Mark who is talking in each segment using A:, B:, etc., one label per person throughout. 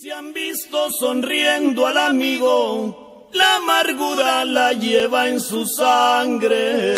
A: Se han visto sonriendo al amigo, la amargura la lleva en su sangre.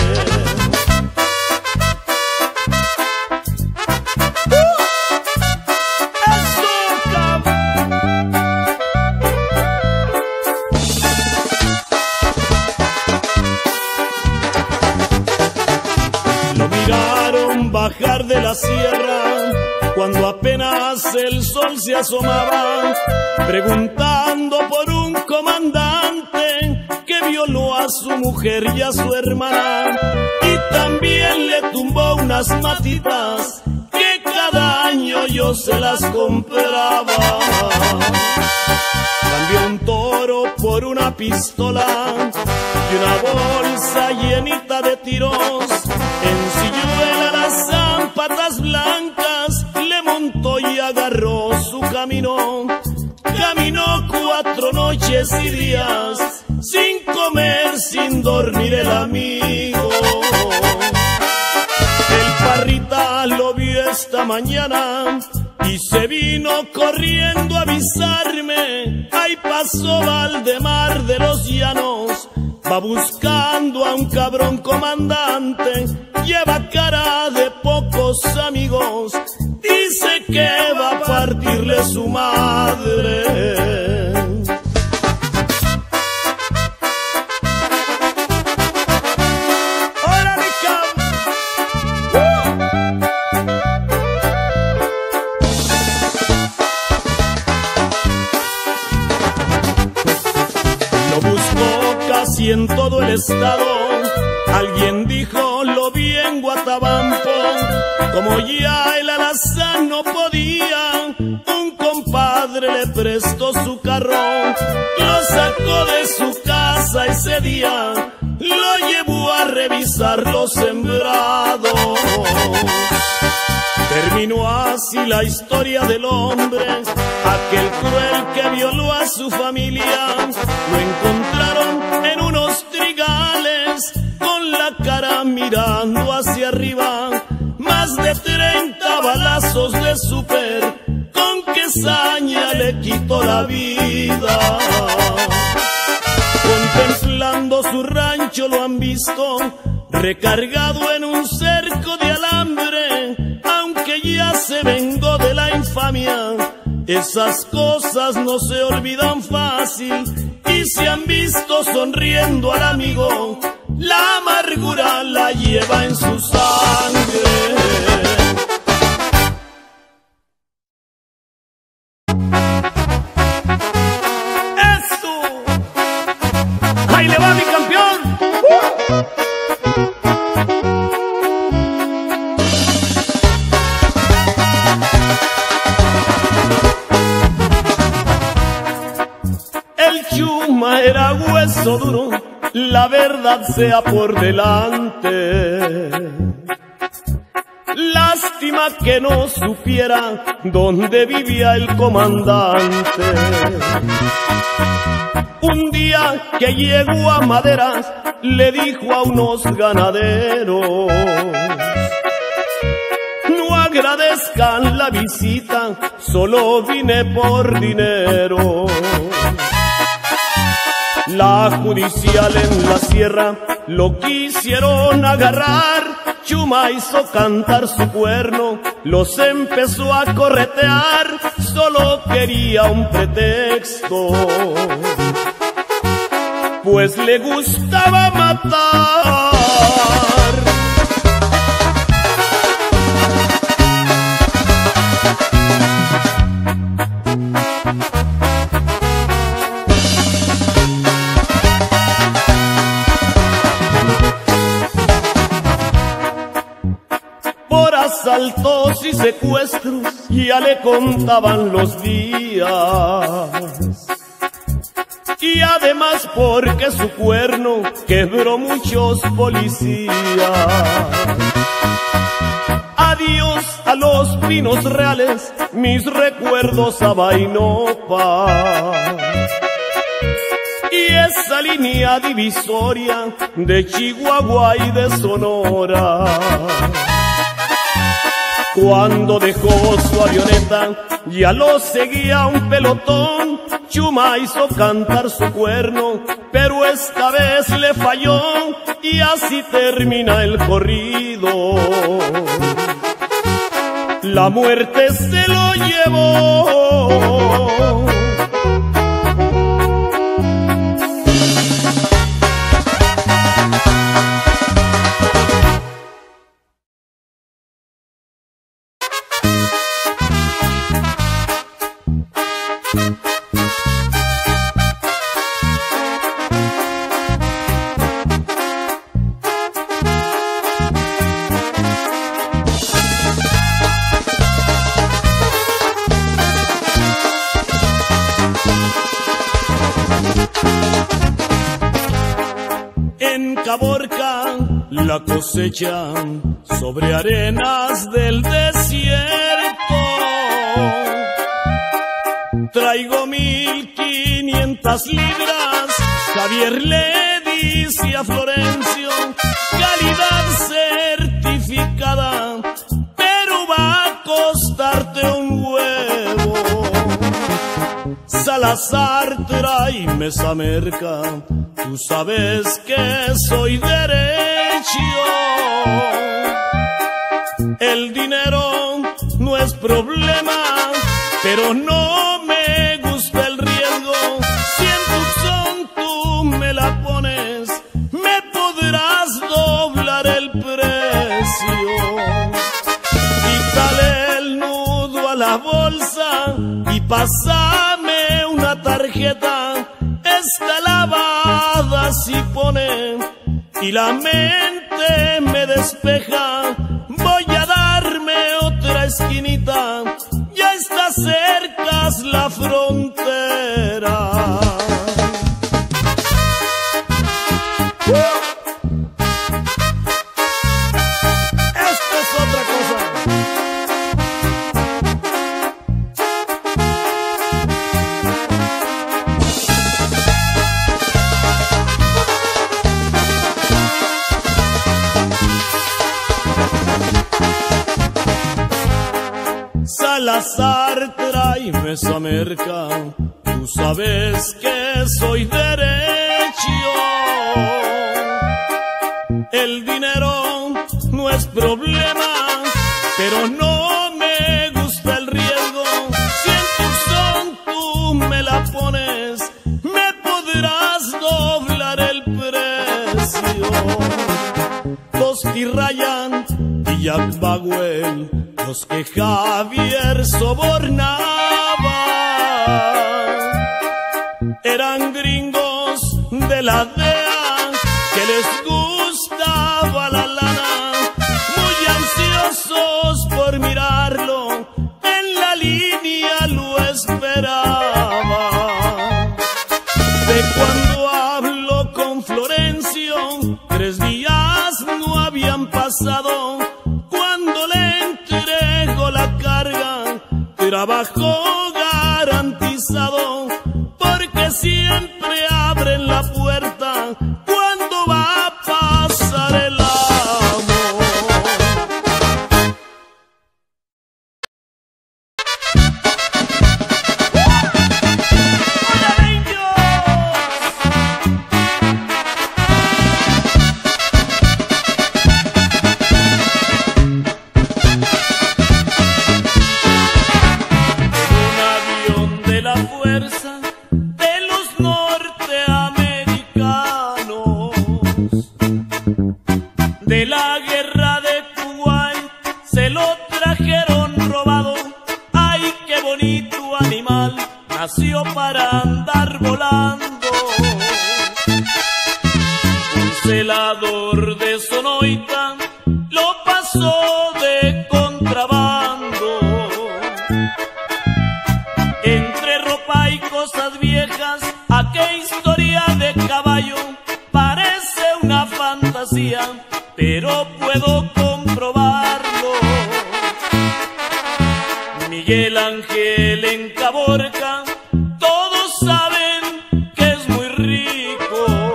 A: Lo miraron bajar de la sierra cuando apenas el sol se asomaba, preguntando por un comandante que violó a su mujer y a su hermana, y también le tumbó unas matitas que cada año yo se las compraba. Cambió un toro por una pistola y una bolsa llenita de tiros. Ensilló las zapatas blancas, le montó y agarró su camino. Caminó 4 noches y días, sin comer, sin dormir el amigo. El Parrita lo vio esta mañana y se vino corriendo a avisarme. Ahí pasó Valdemar de los Llanos, va buscando a un cabrón comandante, lleva cara de pocos amigos, dice que va a partirle su madre. Casi en todo el estado, alguien dijo lo vi en Guatabampo. Como ya el alazán no podía, un compadre le prestó su carro, lo sacó de su casa ese día, lo llevó a revisar los sembrados. Terminó así la historia del hombre, aquel cruel que violó a su familia. Lo encontraron en unos trigales, con la cara mirando hacia arriba. Más de 30 balazos de súper, con qué saña le quitó la vida. Contemplando su rancho lo han visto, recargado en un cerco de alambre. Aunque ya se vengó de la infamia, esas cosas no se olvidan fácil. Y se han visto sonriendo al amigo, la amargura la lleva en su sangre. ¡Eso! ¡Ahí le va mi campeón! Chuma era hueso duro, la verdad sea por delante. Lástima que no supiera dónde vivía el comandante. Un día que llegó a Maderas, le dijo a unos ganaderos: no agradezcan la visita, solo vine por dinero. La judicial en la sierra lo quisieron agarrar. Chuma hizo cantar su cuerno, los empezó a corretear. Solo quería un pretexto, pues le gustaba matar. Asaltos y secuestros ya le contaban los días, y además porque su cuerno quebró muchos policías. Adiós a los Pinos Reales, mis recuerdos a Vainopa, y esa línea divisoria de Chihuahua y de Sonora. Cuando dejó su avioneta, ya lo seguía un pelotón. Chuma hizo cantar su cuerno, pero esta vez le falló, y así termina el corrido. La muerte se lo llevó. En Caborca la cosecha sobre arenas del desierto. Traigo 1500 libras, Javier le dice a Florencio, calidad certificada, pero va a costarte un huevo. Salazar, tráeme esa merca, tú sabes que soy derecho. El dinero no es problema, pero no me gusta el riesgo. Si en Tucson tú me la pones, me podrás doblar el precio. Quítale el nudo a la bolsa y pásame una tarjeta. Está lavada si pone y la mente me despeja. Voy a darme otra esquinita, ya está cerca la frontera. Esta es otra cosa. Salazar, tráeme esa merca, tú sabes que soy derecho. El dinero no es problema, pero no me gusta el riesgo. Si en Tucson tú me la pones, me podrás doblar el precio. Tosti Ryan y Jack Bagwell, los que Javier sobornaba, eran gringos de la DEA que les gustaba la lana, muy ansiosos por mirarlo, en la línea lo esperaba. De cuando hablo con Florencio, 3 días no habían pasado. Cuando le entrego la carga, trabajo garantizado, porque siempre abren la puerta cuando va a pasar el amor. ¡Hola, de los norteamericanos, de la guerra de Kuwait, se lo trajeron robado. Ay, qué bonito animal, nació para andar volando. Un celador de Sonoita lo pasó de contrabando. Entre ropa y cosas viejas, aquella historia de caballo parece una fantasía, pero puedo comprobarlo. Miguel Ángel en Caborca, todos saben que es muy rico.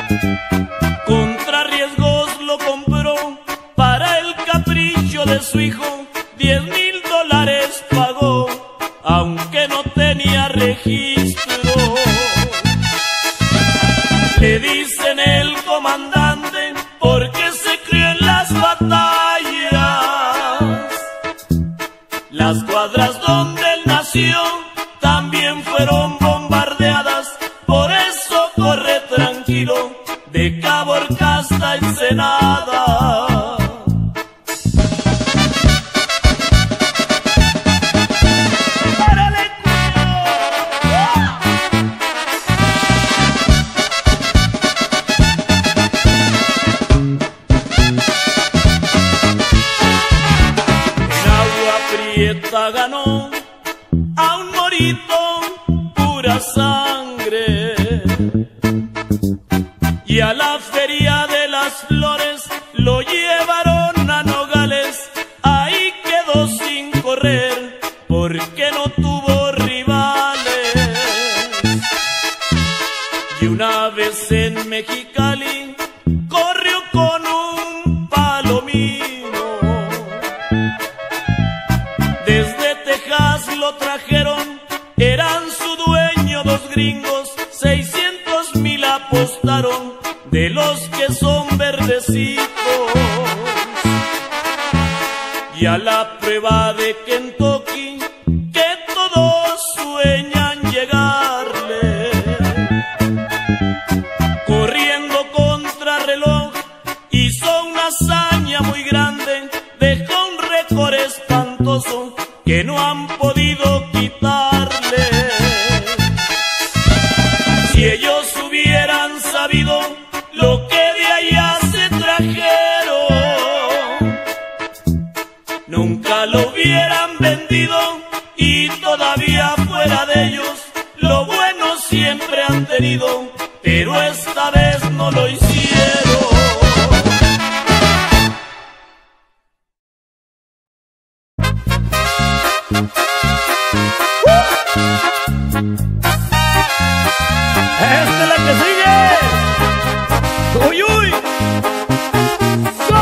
A: Contra riesgos lo compró para el capricho de su hijo. no tenía registro. Le dicen el comandante porque se crió en las batallas. Las cuadras donde él nació también fueron bombardeadas, por eso corre tranquilo de Caborca hasta Ensenada. Ganó a un morito pura sangre, y a la feria de las flores lo llevaron a Nogales. Ahí quedó sin correr porque no tuvo rivales. Y una vez en Mexicali corrió con un palomino. Desde Texas lo trajeron, eran su dueño dos gringos, 600,000 apostaron de los que son verdecitos. Y a la prueba de Kentucky, que todos sueñan llegarle, corriendo contra reloj, hizo una hazaña muy grande, dejó un récord espantoso que no han podido quitarle. Si ellos hubieran sabido lo que de allá se trajeron, nunca lo hubieran vendido, y todavía fuera de ellos lo bueno siempre han tenido, pero esta vez no lo hicieron. Esta es la que sigue. Uy, uy. Go.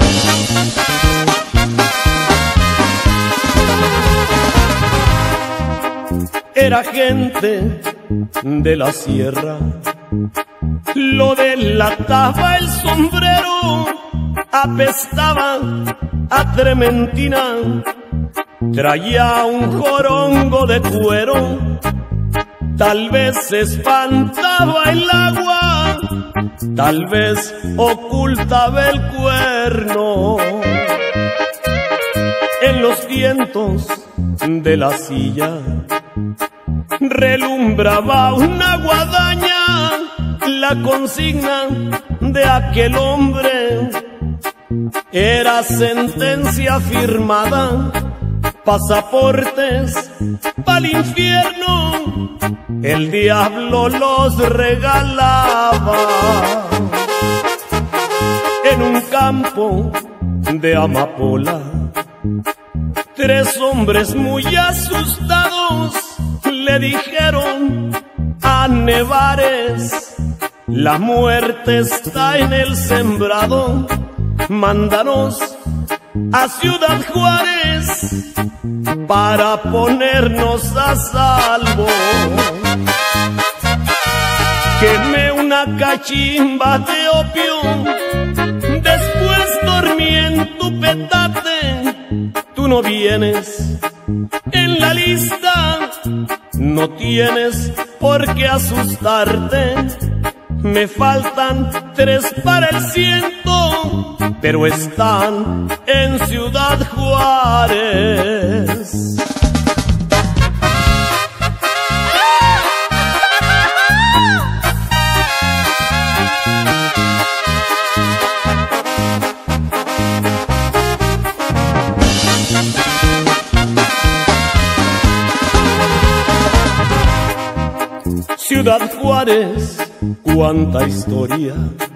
A: Era gente de la sierra, lo delataba el sombrero, apestaba a trementina, traía un jorongo de cuero. Tal vez espantaba el agua, tal vez ocultaba el cuerno. En los vientos de la silla relumbraba una guadaña, la consigna de aquel hombre era sentencia firmada, pasaportes pa'l infierno, el diablo los regalaba. En un campo de amapola, 3 hombres muy asustados le dijeron a Nevares: la muerte está en el sembrado, mándanos a Ciudad Juárez para ponernos a salvo. Quemé una cachimba de opio, después dormí en tu petate. Tú no vienes en la lista, no tienes por qué asustarte. Me faltan 3 para el 100, pero están en Ciudad Juárez. Ciudad Juárez, cuánta historia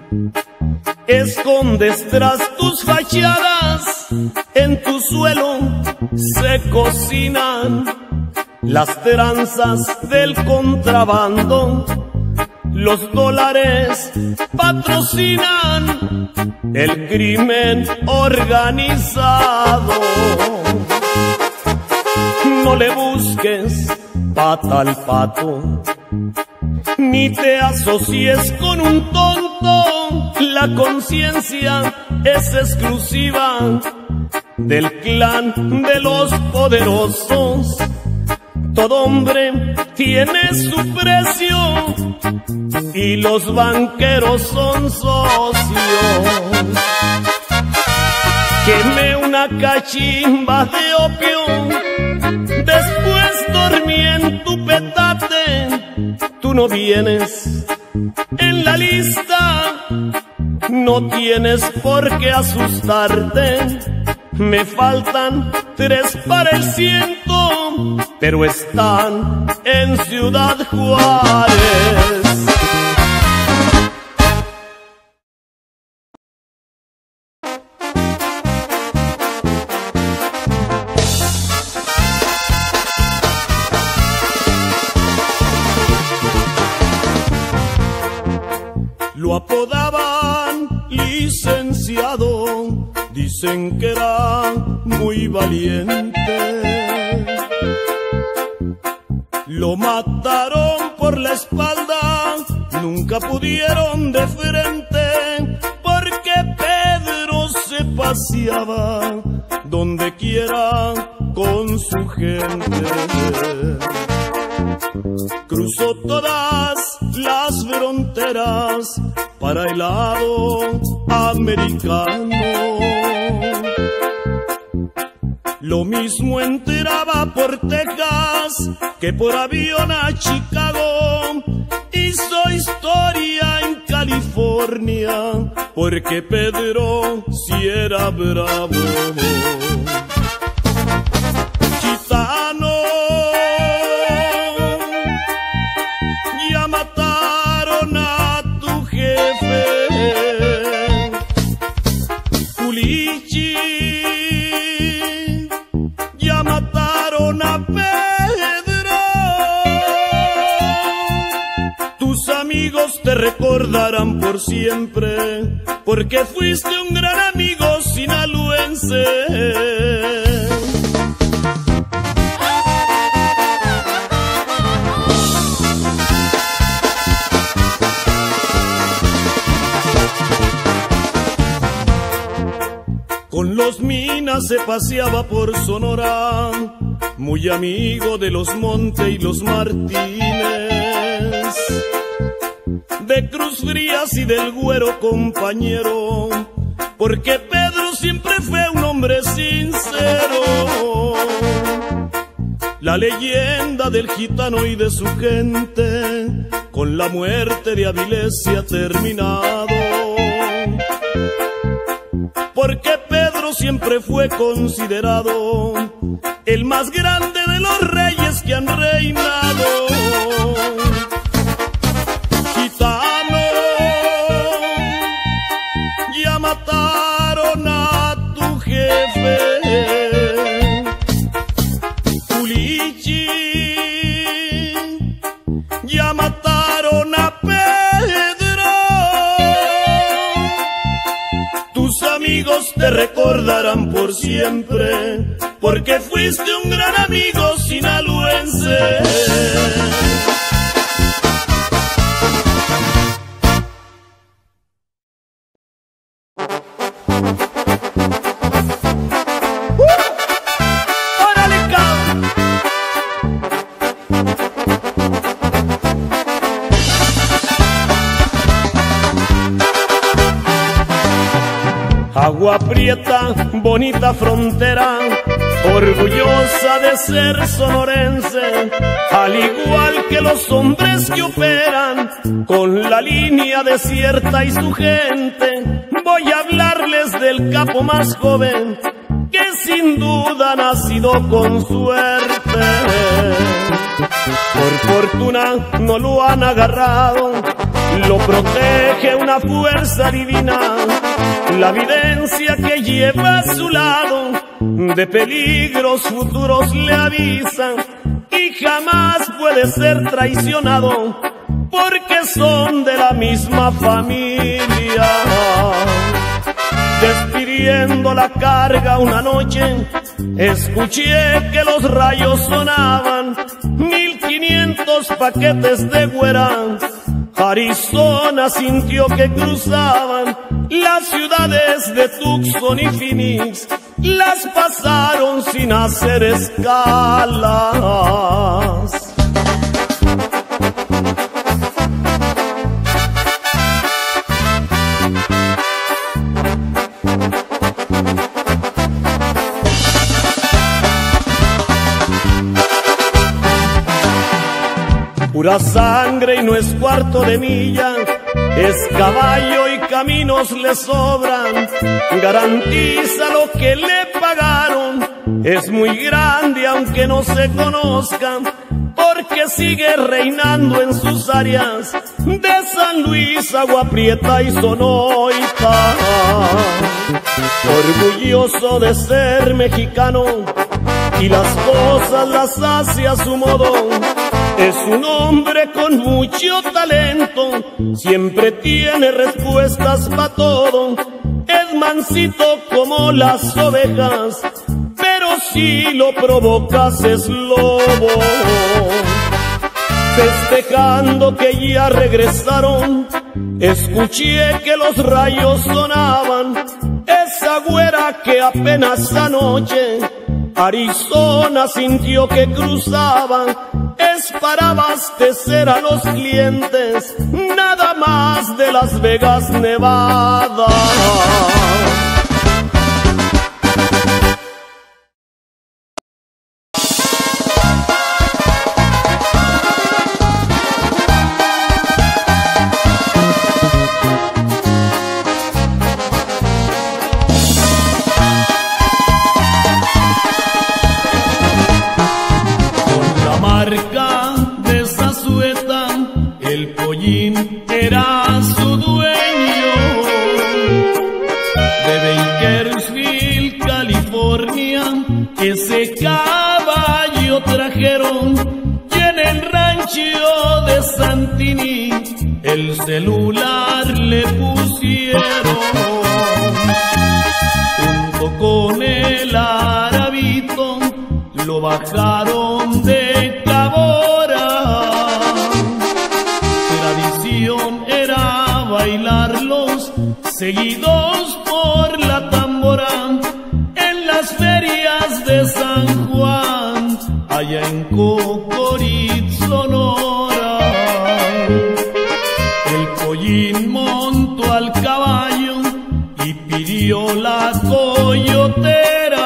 A: escondes tras tus fachadas. En tu suelo se cocinan las tranzas del contrabando. Los dólares patrocinan el crimen organizado. No le busques pata al pato. Ni te asocies con un tonto, la conciencia es exclusiva del clan de los poderosos. Todo hombre tiene su precio y los banqueros son socios. Quemé una cachimba de opio, después dormí en tu petate. Tú no vienes en la lista, no tienes por qué asustarte. Me faltan 3 para el 100, pero están en Ciudad Juárez. Lo apodaban licenciado, dicen que era muy valiente. Lo mataron por la espalda, nunca pudieron de frente, porque Pedro se paseaba donde quiera con su gente. Cruzó todas las fronteras para el lado americano. Lo mismo entraba por Texas que por avión a Chicago. Hizo historia en California porque Pedro sí era bravo. Gitano, ya mataron a tu jefe. Culichi, ya mataron a Pedro. Tus amigos te recordarán por siempre, porque fuiste un gran amigo sinaloense. Con los Minas se paseaba por Sonora, muy amigo de los Monte y los Martínez, de Cruz Frías y del Güero compañero, porque Pedro siempre fue un hombre sincero. La leyenda del gitano y de su gente, con la muerte de Avilés se ha terminado, porque Pedro siempre fue considerado el más grande de los reyes que han reinado. Gitano, ya mataron a tu jefe. Culichi, ya mataron a Pedro. Tus amigos te recordarán por siempre, porque fuiste un gran amigo sinaloense. Agua Prieta, bonita frontera, orgullosa de ser sonorense, al igual que los hombres que operan con la línea desierta y su gente. Voy a hablarles del capo más joven, que sin duda ha nacido con suerte. Por fortuna no lo han agarrado, lo protege una fuerza divina, la evidencia que lleva a su lado, de peligros futuros le avisan, y jamás puede ser traicionado, porque son de la misma familia. Despidiendo la carga una noche, escuché que los rayos sonaban, 1000 2 paquetes de güera, Arizona sintió que cruzaban las ciudades de Tucson y Phoenix, las pasaron sin hacer escalas. Pura sangre y no es cuarto de milla, es caballo y caminos le sobran. Garantiza lo que le pagaron, es muy grande aunque no se conozcan, porque sigue reinando en sus áreas de San Luis, Agua Prieta y Sonoita. Orgulloso de ser mexicano y las cosas las hace a su modo. Es un hombre con mucho talento, siempre tiene respuestas para todo. Es mansito como las ovejas, pero si lo provocas es lobo. Festejando que ya regresaron, escuché que los rayos sonaban. Esa güera que apenas anoche Arizona sintió que cruzaba, es para abastecer a los clientes, nada más de Las Vegas, Nevada.
B: De Zazueta, el Pollín era su dueño. De Bakersfield, California, ese caballo trajeron, y en el rancho de Santini el celular le pusieron. Junto con el Arabito lo bajaron de Cabora. Tradición era bailarlos seguidos por la tambora en las ferias de San Juan, allá en Cocorit, Sonora. El Pollín montó al caballo y pidió la coyotera.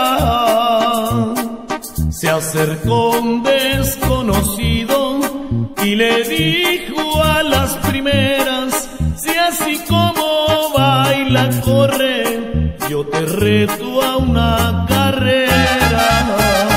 B: Se acercó un desconocido y le dijo a las primeras: si así como baila corre, yo te reto a una carrera.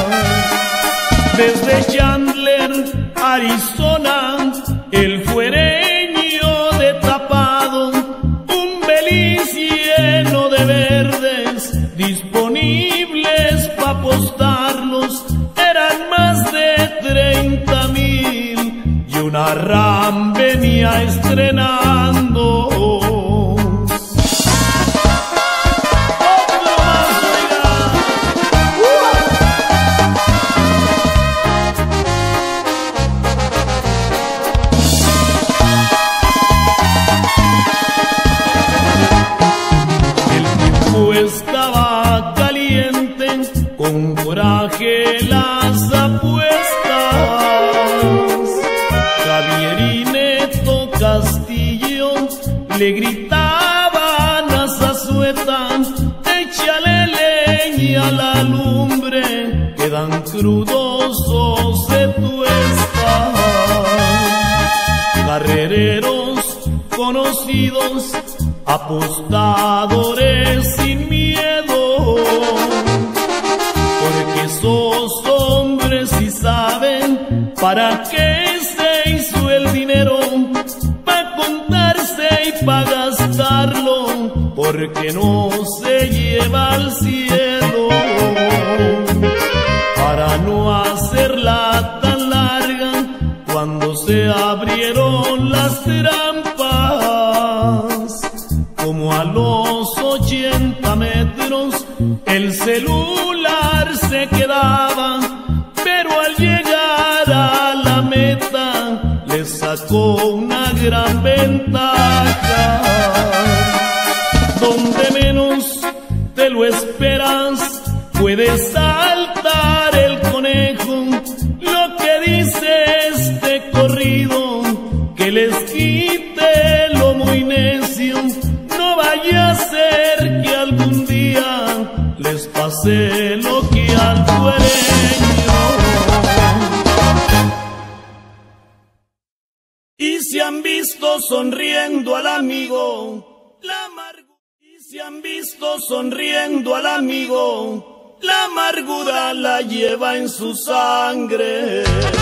B: Desde Chandler, Arizona, el fuereño de Tapado, un Beliz lleno de verdes disponibles pa' apostarlos. Eran más de 30,000 y una RAM venía estrenando. El tiempo estaba caliente, con coraje las apuestas. Javier y Neto Castillo le gritaban a Zazueta: échale leña a la lumbre, quedan crudos o se tuestan. Carrereros conocidos, apostadores sin miedo, porque esos hombres sí saben para qué se hizo el dinero, para contarse y para gastarlo, porque no se lleva al cielo. Para no hacerla tan larga, cuando se abrieron las trampas, como a los 80 metros, el celular se quedaba, pero al llegar a la meta sacó una gran ventaja. Donde menos te lo esperas, puede saltar el conejo. Lo que dice este corrido, que les quite lo muy necio. No vaya a ser que algún día les pase lo que al dueño. Y se han visto sonriendo al amigo, y se han visto sonriendo al amigo, la amargura la lleva en su sangre.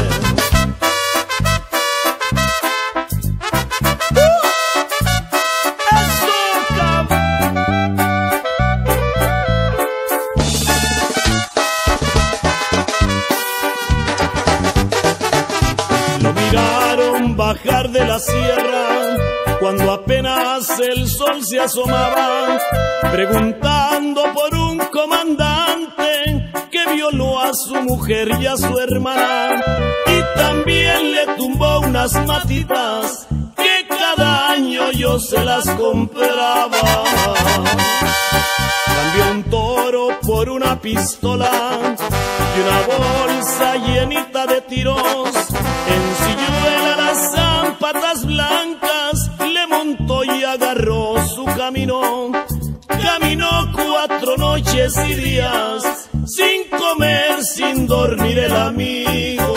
B: Lo miraron bajar de la sierra cuando apenas el sol se asomaba, preguntando por un comandante que violó a su mujer y a su hermana, y también le tumbó unas matitas que cada año yo se las compraba. Cambió un toro por una pistola y una bolsa llenita de tiros. Ensilló el alazán, patas blancas, le montó y agarró su camino. Caminó 4 noches y días, sin comer, sin dormir el amigo.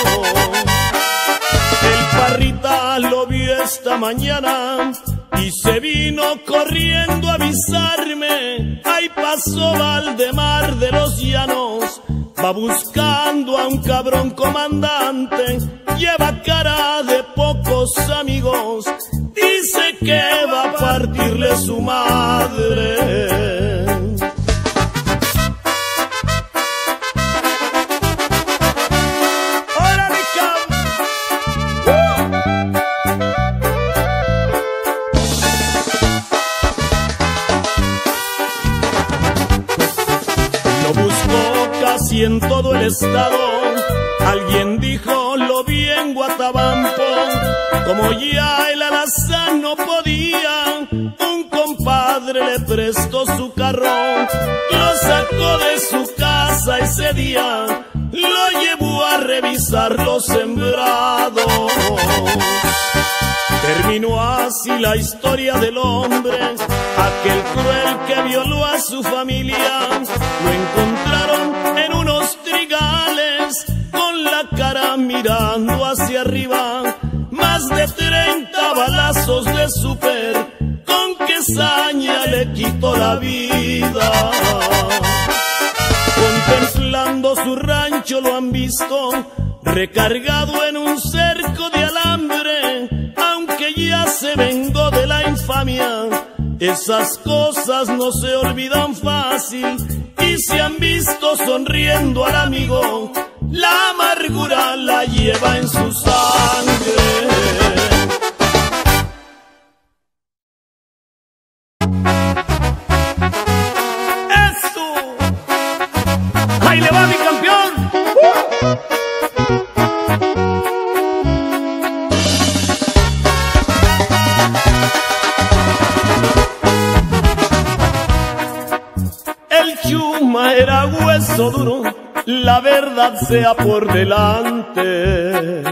B: El Parrita lo vio esta mañana y se vino corriendo a avisarme. Ahí pasó Valdemar de los Llanos, va buscando a un cabrón comandante, lleva cara de pocos amigos, dice que va a partirle su madre. Y en todo el estado, alguien dijo lo vi en Guatabampo. Como ya el alazán no podía, un compadre le prestó su carro, lo sacó de su casa ese día, lo llevó a revisar los sembrados. Terminó así la historia del hombre, aquel cruel que violó a su familia. Lo encontraron en unos trigales, con la cara mirando hacia arriba. Más de 30 balazos de súper, con qué saña le quitó la vida. Contemplando su rancho lo han visto, recargado en un cerco de alambre. Aunque ya se vengó de la infamia, esas cosas no se olvidan fácil. Y se han visto sonriendo al amigo, la amargura la lleva en su sangre. ¡Eso! ¡Ahí le va mi campeón! Chuma era hueso duro, la verdad sea por delante.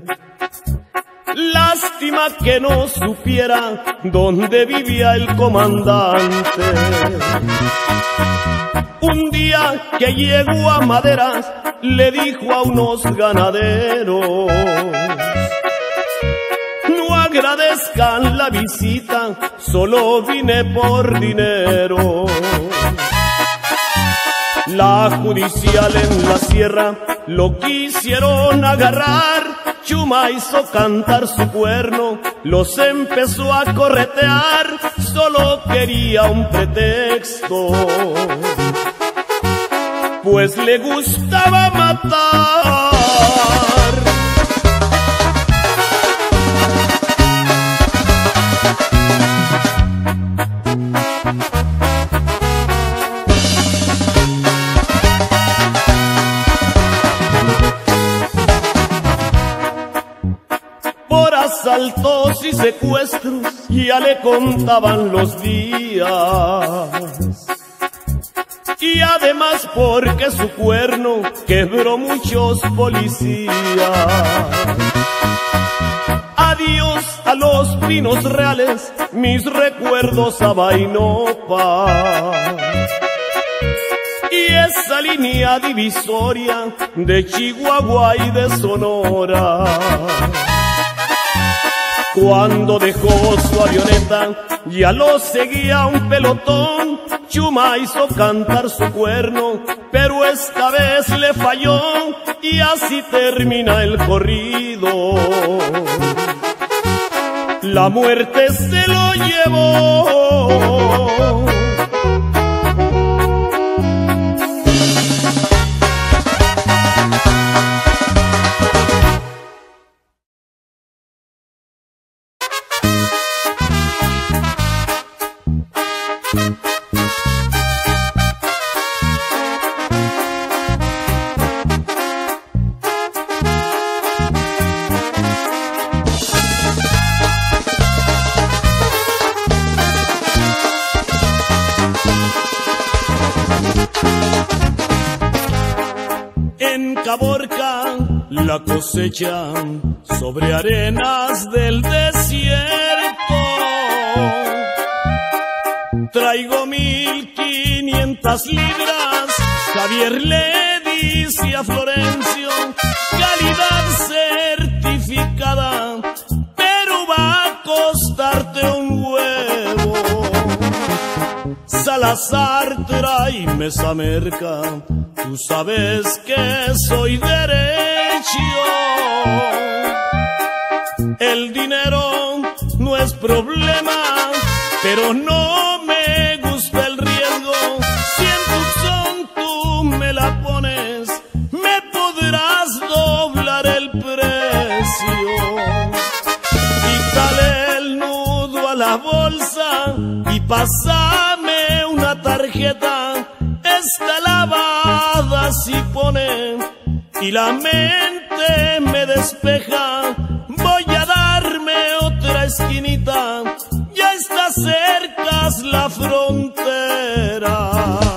B: Lástima que no supiera dónde vivía el comandante. Un día que llegó a Maderas, le dijo a unos ganaderos: no agradezcan la visita, solo vine por dinero. La judicial en la sierra lo quisieron agarrar. Chuma hizo cantar su cuerno, los empezó a corretear. Solo quería un pretexto, pues le gustaba matar.
A: por asaltos y secuestros ya le contaban los días. Y además porque su cuerno quebró muchos policías. Adiós a los Pinos Reales, mis recuerdos a Bainopa. Y esa línea divisoria de Chihuahua y de Sonora. Cuando dejó su avioneta, ya lo seguía un pelotón. Chuma hizo cantar su cuerno, pero esta vez le falló, y así termina el corrido. La muerte se lo llevó. En Caborca la cosecha sobre arenas del desierto. Traigo 1500 libras, Javier le dice a Florencio, calidad certificada, pero va a costarte un huevo. Salazar, tráeme esa merca, tú sabes que soy derecho. El dinero no es problema, pero no me gusta el riesgo. Si en Tucson tú me la pones, me podrás doblar el precio. Quítale el nudo a la bolsa y pásame una tarjeta. Está lavada si pone y la mente me despeja. Voy a darme otra esquinita, ya está cerca la frontera.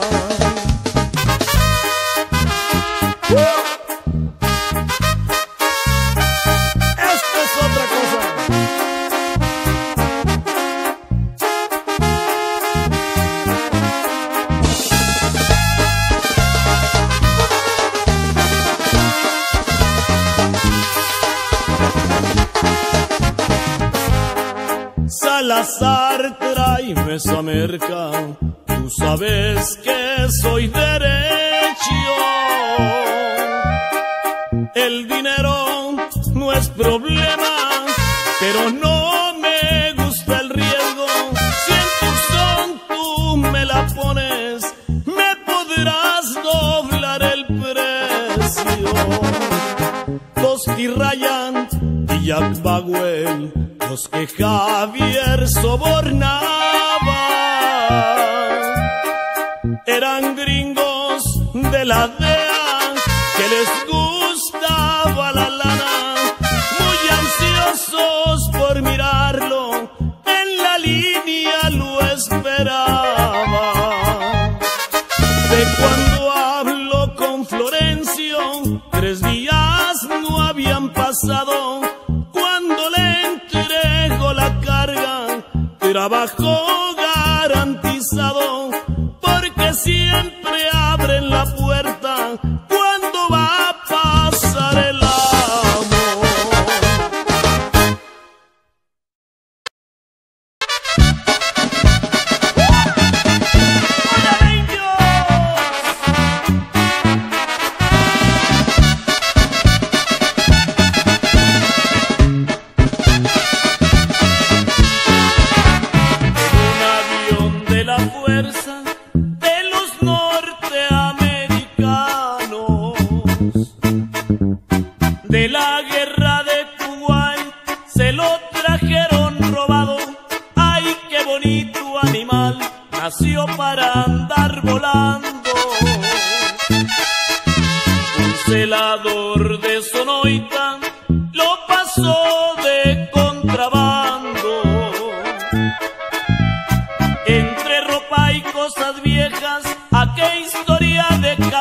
A: Esto es otra cosa. Salazar, tráeme esa merca, tú sabes que soy derecho. El dinero no es problema, pero no me gusta el riesgo. Si en Tucson tú me la pones, me podrás doblar el precio. Tosti Ryan y Jack Bagwell, los que Javier sobornaba, eran gringos de la DEA que les gustaba la lana, muy ansiosos por mirarlo, en la línea lo esperaba. De cuando hablo con Florencio, 3 días no habían pasado. Cuando le entrego la carga, trabajo garantizado, porque siempre abren la puerta cuando va a pasar el amor. De los norteamericanos, de la guerra de Kuwait, se lo trajeron robado. Ay, qué bonito animal, nació para andar volando. Un celador de Sonoita lo pasó de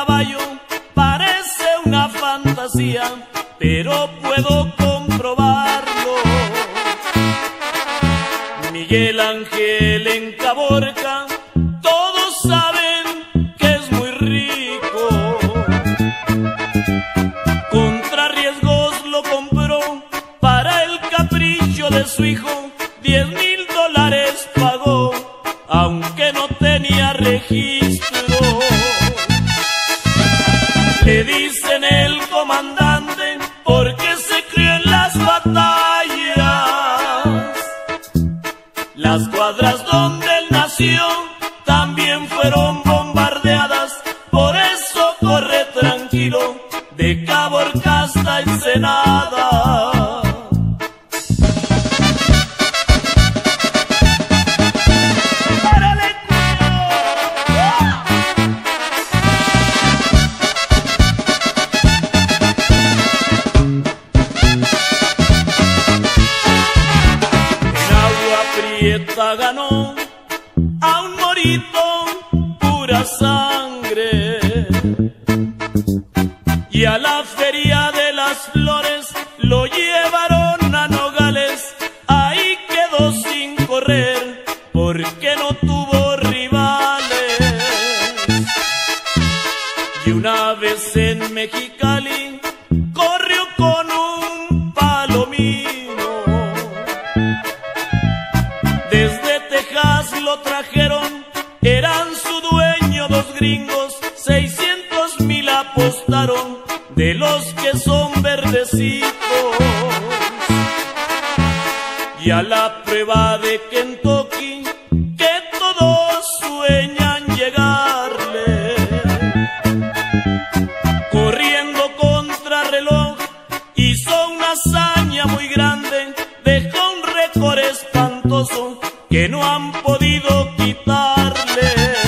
A: caballo parece una fantasía, pero puedo comprobarlo. Miguel Ángel en Caborca, todos saben que es muy rico. Contra riesgos lo compró para el capricho de su hijo, $10,000 pagó, aunque no tenía registro. Le dicen el comandante porque se crió en las batallas. Las cuadras donde él nació también fueron bombardeadas, por eso corre tranquilo de Caborca hasta Ensenada. Ganó a un morito pura sangre, y a la feria de las flores lo llevaron a Nogales. Ahí quedó sin correr porque no tuvo rivales. Y una vez en Mexicali corrió con un palomino. Desde Texas lo trajeron, eran su dueño dos gringos, 600,000 apostaron de los que son verdecitos. Y a la prueba de Kentucky, que todos sueñan llegarle, corriendo contra reloj, hizo una hazaña muy grande, dejó un récord espantoso que no han podido quitarle.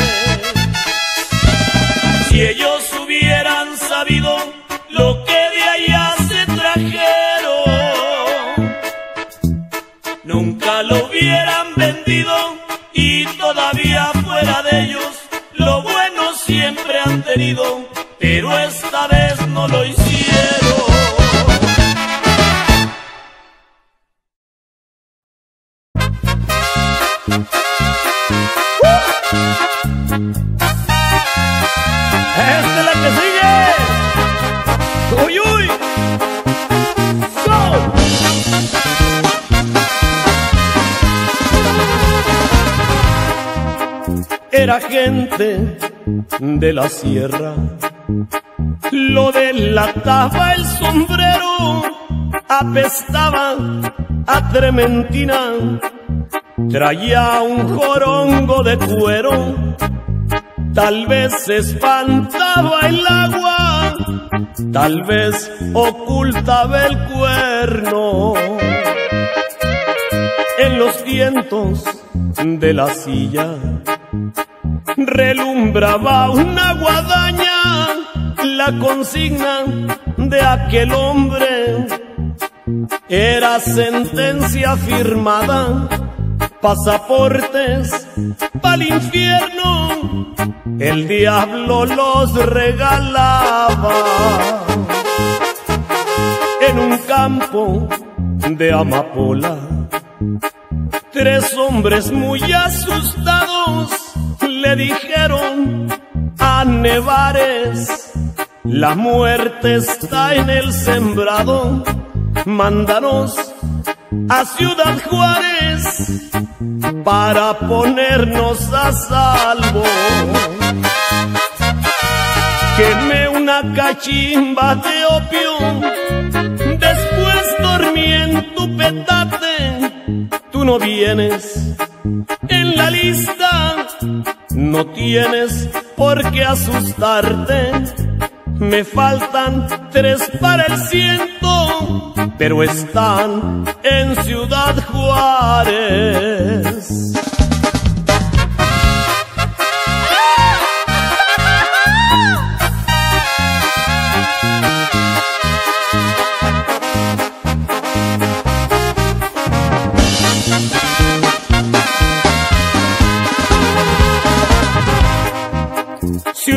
A: Si ellos hubieran sabido lo que de allá se trajeron, nunca lo hubieran vendido, y todavía fuera de ellos lo bueno siempre han tenido, pero esta vez no lo hicieron. Esta es la que sigue. Uy, uy. Go. Era gente de la sierra, lo delataba el sombrero, apestaba a trementina. Traía un jorongo de cuero, tal vez espantaba el agua, tal vez ocultaba el cuerno. En los vientos de la silla relumbraba una guadaña, la consigna de aquel hombre era sentencia firmada, pasaportes pa'l infierno, el diablo los regalaba. En un campo de amapola, 3 hombres muy asustados le dijeron a Nevares: la muerte está en el sembrado, mándanos a Ciudad Juárez para ponernos a salvo. Quemé una cachimba de opio, después dormí en tu petate. Tú no vienes en la lista, no tienes por qué asustarte. Me faltan 3 para el 100, pero están en Ciudad Juárez.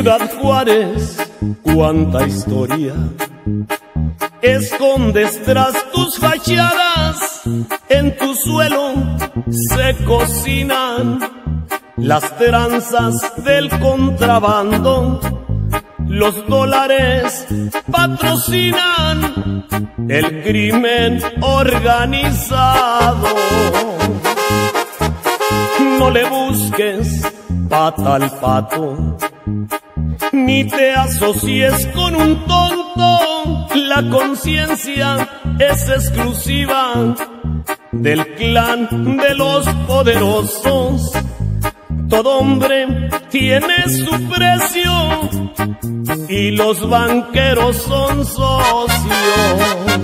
A: Ciudad Juárez, cuánta historia escondes tras tus fachadas. En tu suelo se cocinan las tranzas del contrabando. Los dólares patrocinan el crimen organizado. No le busques pata al pato, ni te asocies con un tonto. La conciencia es exclusiva del clan de los poderosos. Todo hombre tiene su precio y los banqueros son socios.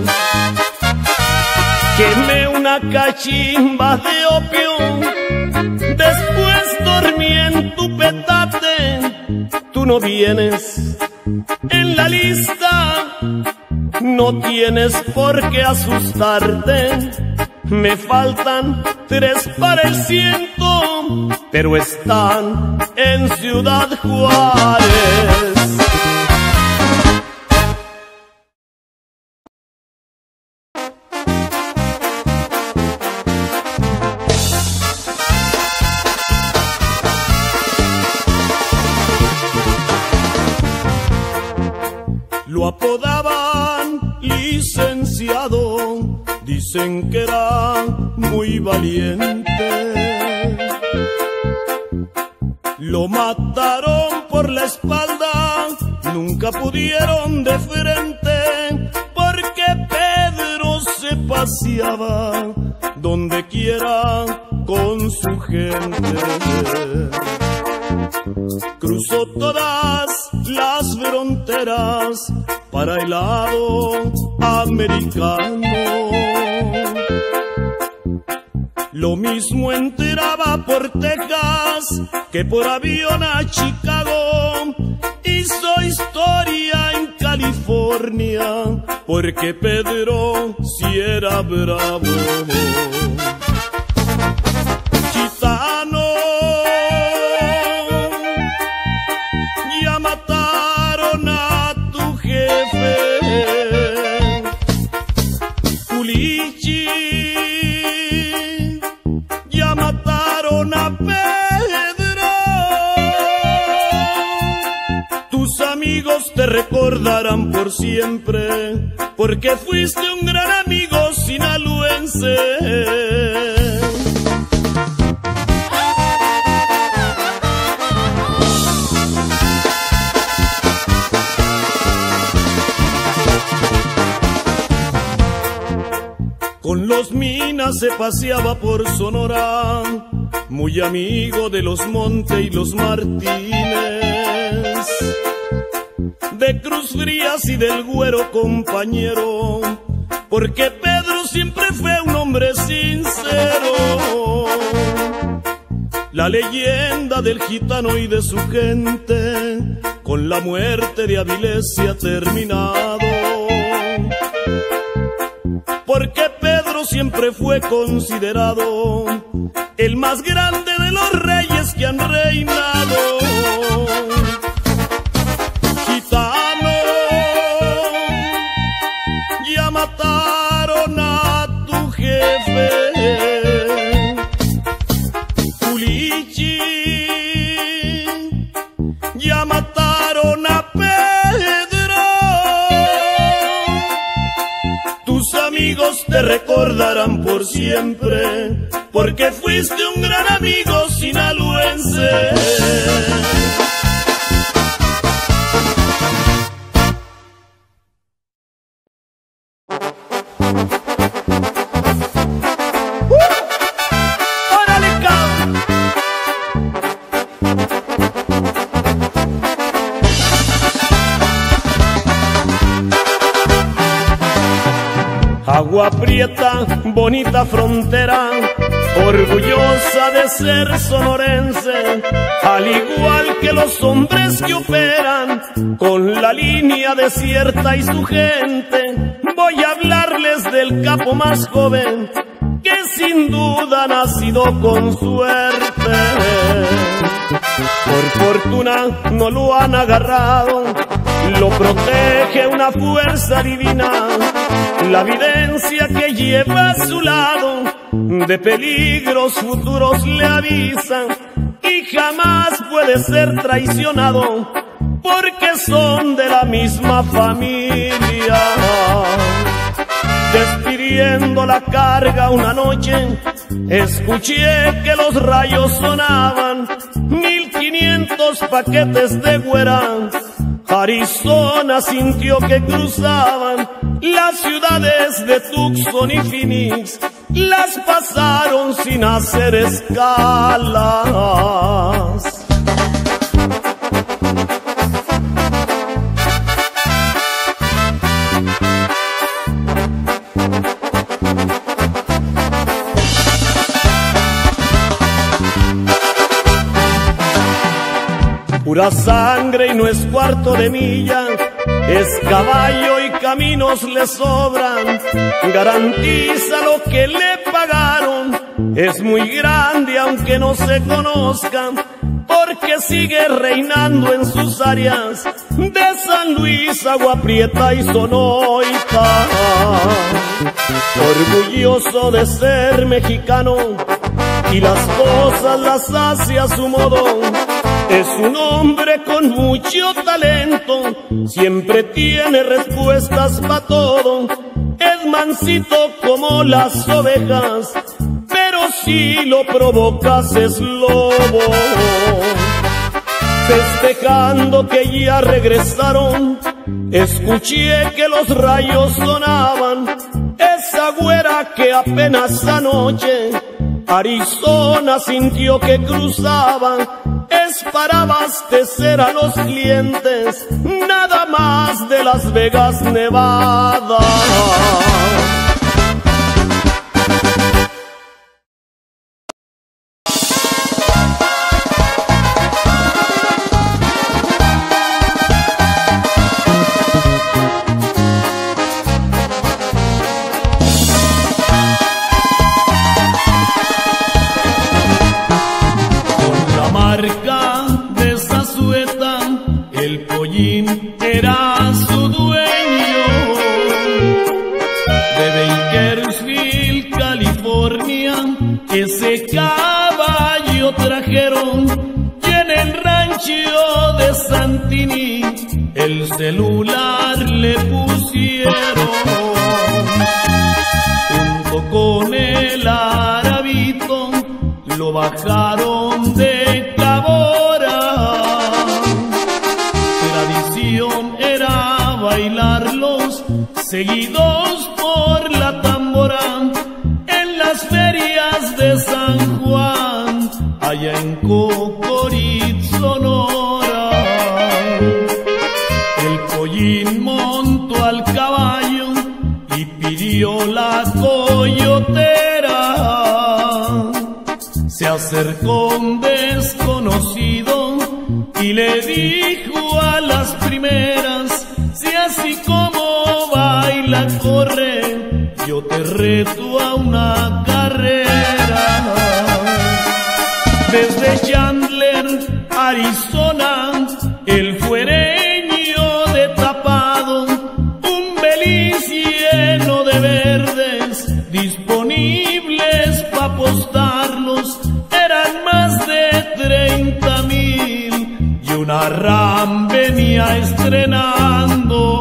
A: Quemé una cachimba de opio, después dormí en tu petate. Tú no vienes en la lista, no tienes por qué asustarte. Me faltan 3 para el 100, pero están en Ciudad Juárez. Lo apodaban licenciado, dicen que era muy valiente. Lo mataron por la espalda, nunca pudieron de frente, porque Pedro se paseaba donde quiera con su gente. Cruzó todas las fronteras para el lado americano. Lo mismo entraba por Texas que por avión a Chicago. Hizo historia en California porque Pedro sí era bravo. Chitano, ya mataron a tu jefe. Culichi, ya mataron a Pedro. Tus amigos te recordarán por siempre, porque fuiste un gran amigo sinaloense. Con los Minas se paseaba por Sonora, muy amigo de los Monte y los Martínez, de Cruz Frías y del Güero compañero, porque Pedro siempre fue un hombre sincero. La leyenda del gitano y de su gente, con la muerte de Avilés se ha terminado, porque Pedro siempre fue considerado el más grande de los reyes que han reinado. Gitano, ya mataron a tu jefe. Culichi, ya mataron a Pedro. Tus amigos te recordarán por siempre, porque fuiste un gran amigo sinaloense. Agua Prieta, bonita frontera, orgullosa de ser sonorense, al igual que los hombres que operan con la línea desierta y su gente. Voy a hablarles del capo más joven, que sin duda ha nacido con suerte. Por fortuna no lo han agarrado, lo protege una fuerza divina, la evidencia que lleva a su lado, de peligros futuros le avisan, y jamás puede ser traicionado, porque son de la misma familia. Despidiendo la carga una noche, escuché que los rayos sonaban, 1500 paquetes de güera. Arizona sintió que cruzaban las ciudades de Tucson y Phoenix, las pasaron sin hacer escalas. Pura sangre y no es cuarto de milla, es caballo y caminos le sobran, garantiza lo que le pagaron, es muy grande aunque no se conozcan, porque sigue reinando en sus áreas de San Luis, Agua Prieta y Sonoita. Orgulloso de ser mexicano y las cosas las hace a su modo, es un hombre con mucho talento, siempre tiene respuestas para todo, es mansito como las ovejas, pero si lo provocas es lobo. Festejando que ya regresaron, escuché que los rayos sonaban, esa güera que apenas anoche Arizona sintió que cruzaban, es para abastecer a los clientes, nada más de Las Vegas, Nevada.
B: Era su dueño, de Bakersfield, California, ese caballo trajeron, y en el rancho de Santini el celular le pusieron, junto con el Arabito lo bajaron de Cabora. Era bailarlos seguidos por la tambora en las ferias de San Juan, allá en Cocorit, Sonora. El Pollín montó al caballo y pidió la coyotera. Se acercó un desconocido y le dijo a las primeras: si así como baila corre, yo te reto a una carrera. Desde Chandler, Arizona, el fuereño de Tapado, un Beliz lleno de verdes disponibles pa' apostarlos, eran más de 30,000 y una RAM venía estrenando.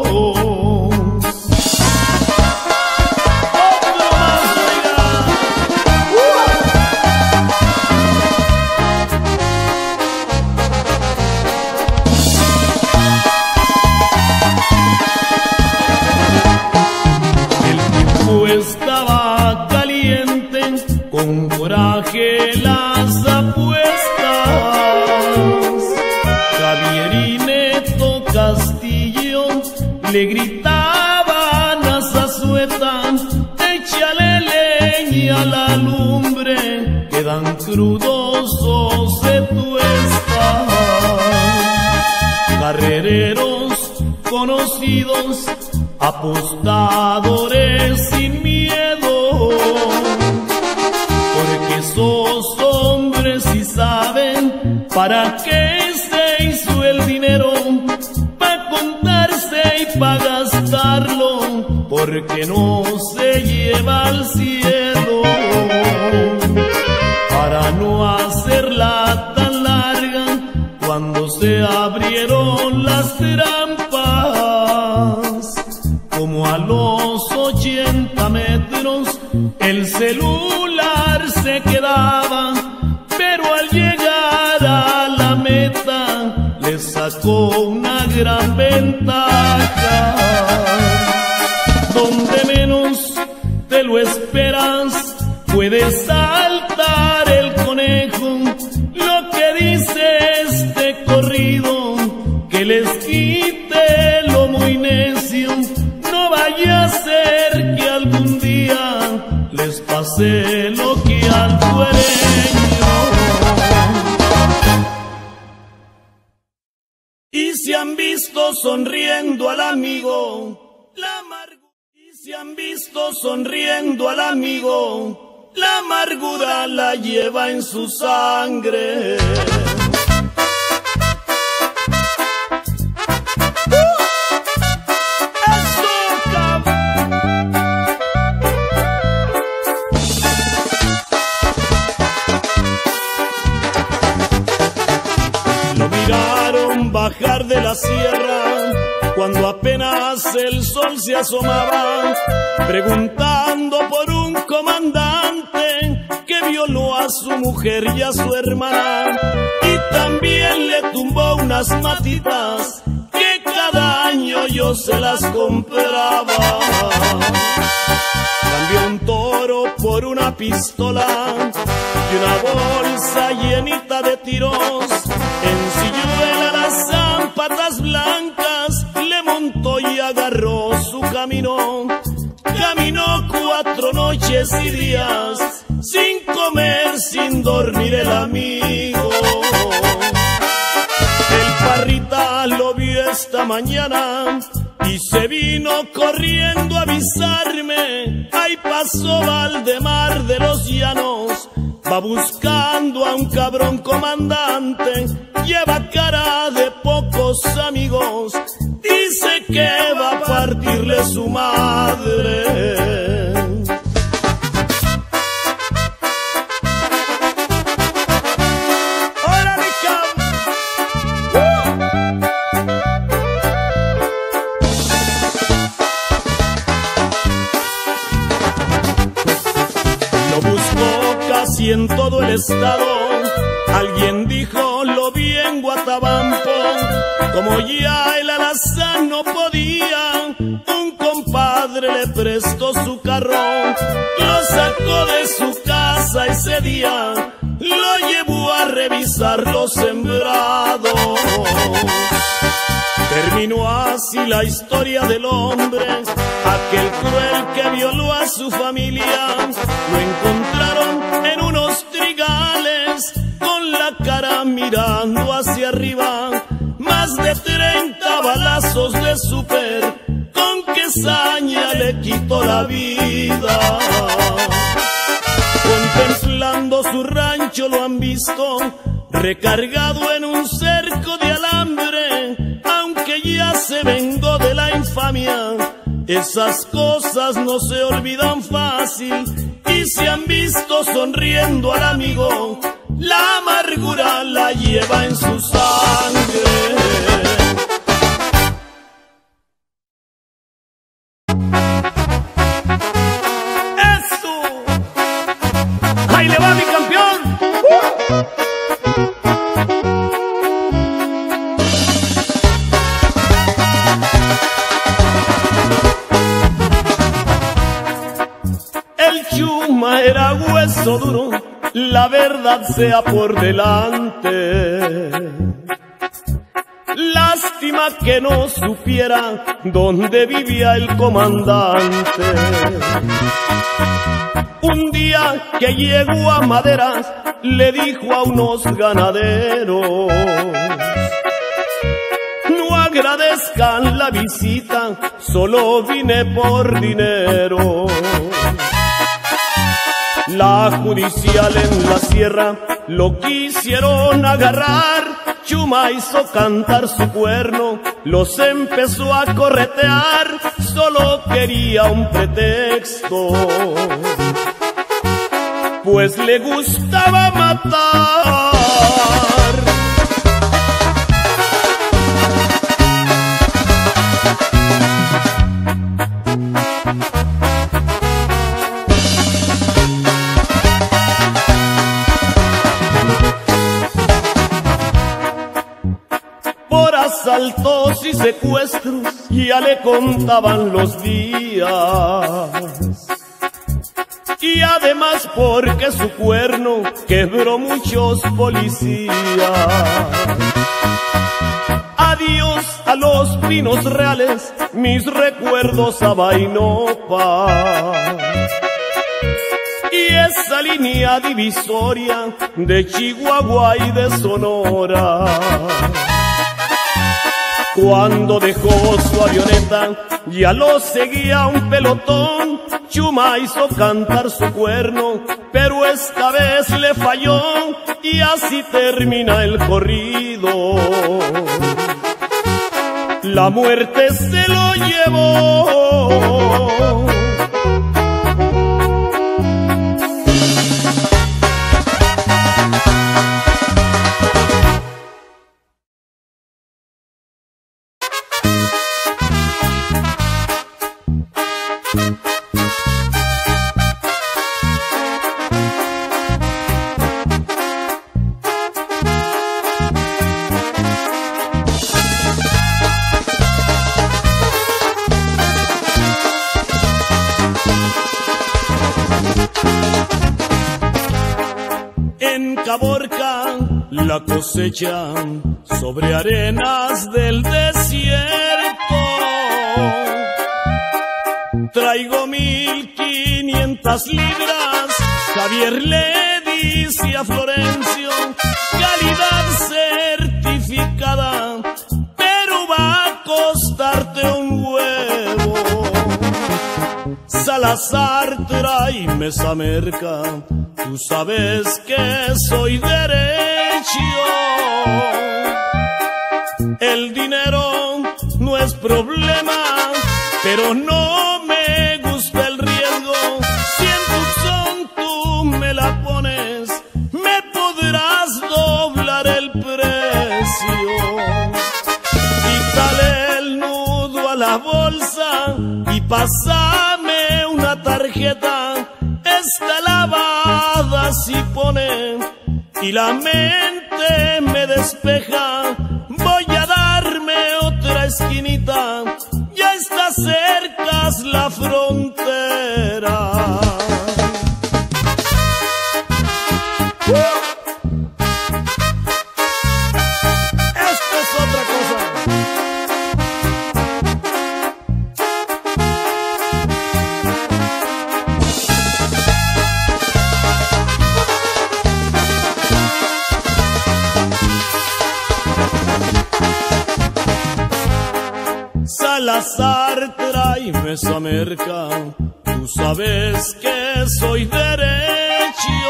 B: Estaba caliente, con coraje las apuestas. Javier y Neto Castillo le gritaban a Zazueta: échale leña a la lumbre, quedan crudos o se tuesta. Carrereros conocidos, apostadores sin miedo, porque esos hombres sí saben ¿Para qué se hizo el dinero? Pa' contarse y pa' gastarlo, porque no se lleva al cielo. Para no hacerla tan larga, cuando se abrieron las trampas, como a los 80 metros el celular se quedaba, pero al llegar a la meta le sacó una gran ventaja. Donde menos te lo esperas puede saltar el conejo. Lo que dice este corrido, que les quite lo muy necio, no vaya a ser que algún día les pase lo que al dueño.
A: Y se han visto sonriendo al amigo, y se han visto sonriendo al amigo, la amargura la lleva en su sangre. Lo miraron bajar de la sierra cuando apenas el sol se asomaba, preguntando por un comandante que violó a su mujer y a su hermana, y también le tumbó unas matitas que cada año yo se las compraba. Cambió un toro por una pistola y una bolsa llenita de tiros. Ensilló el alazán, patas blancas, le montó y agarró su camino. Caminó 4 noches y días, sin comer, sin dormir el amigo. El Parrita lo vio esta mañana y se vino corriendo a avisarme. Ahí pasó Valdemar de los Llanos, va buscando a un cabrón comandante, lleva cara de pocos amigos, dice que va a partirle su madre. Y en todo el estado, alguien dijo lo vi en Guatabampo. Como ya el alazán no podía, un compadre le prestó su carro, lo sacó de su casa ese día, lo llevó a revisar los sembrados. Terminó así la historia del hombre, aquel cruel que violó a su familia. Lo encontraron en unos trigales, con la cara mirando hacia arriba. Más de 30 balazos de súper, con qué saña le quitó la vida. Contemplando su rancho lo han visto, recargado en un cerco de alambre. Aunque ya se vengó de la infamia, esas cosas no se olvidan fácil. Y se han visto sonriendo al amigo, la amargura la lleva en su sangre. ¡Eso! ¡Ahí le va mi campeón! Chuma era hueso duro, la verdad sea por delante. Lástima que no supiera dónde vivía el comandante. Un día que llegó a Maderas, le dijo a unos ganaderos: no agradezcan la visita, solo vine por dinero. La judicial en la sierra lo quisieron agarrar. Chuma hizo cantar su cuerno, los empezó a corretear, solo quería un pretexto, pues le gustaba matar. Por asaltos y secuestros ya le contaban los días, y además porque su cuerno quebró muchos policías. Adiós a los Pinos Reales, mis recuerdos a Bainopa, y esa línea divisoria de Chihuahua y de Sonora. Cuando dejó su avioneta, ya lo seguía un pelotón. Chuma hizo cantar su cuerno, pero esta vez le falló, y así termina el corrido. La muerte se lo llevó. En Caborca la cosecha sobre arenas del desierto. Traigo 1500 libras, Javier le dice a Florencio, calidad certificada, pero va a costarte un huevo. Salazar, tráeme esa merca, tú sabes que soy derecho. El dinero no es problema, pero no me gusta el riesgo. Si en Tucson tú me la pones, me podrás doblar el precio. Quítale el nudo a la bolsa y pásame una tarjeta. Está lavada si pone y la mente me despeja. Voy a darme otra esquinita, ya está cerca la frontera. Esto es otra cosa. Salazar, tráeme esa merca, tú sabes que soy derecho.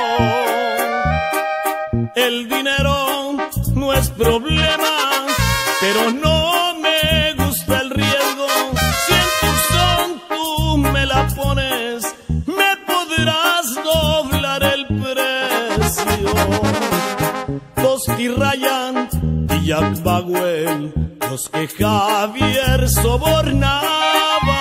A: El dinero no es problema, pero no me gusta el riesgo. Si en Tucson tú me la pones, me podrás doblar el precio. Tosti Ryan y Jack Bagwell, los que Javier sobornaba,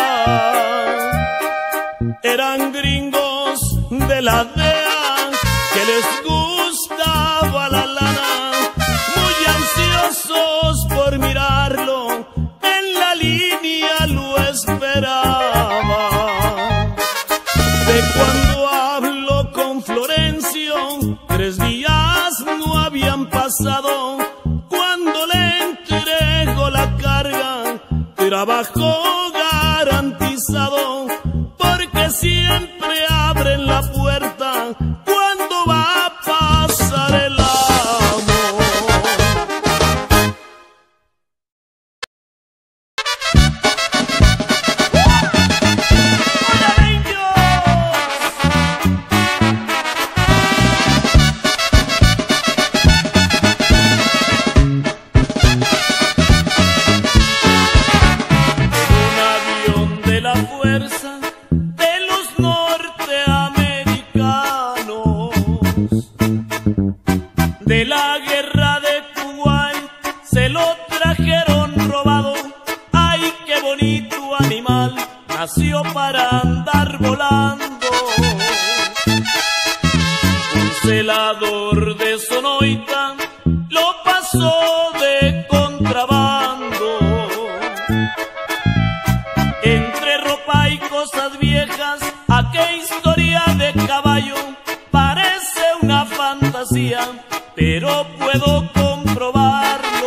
A: eran gringos de la DEA que les gustaba la lana, muy ansiosos por mirarlo, en la línea lo esperaba. De cuando hablo con Florencio, 3 días no habían pasado. Cuando le entrego la carga, trabajo garantizado, porque siempre abren la puerta cuando va a pasar el amor. ¡Hola, niños!
B: Un celador de Sonoita lo pasó de contrabando. Entre ropa y cosas viejas, aquella historia de caballo parece una fantasía, pero puedo comprobarlo.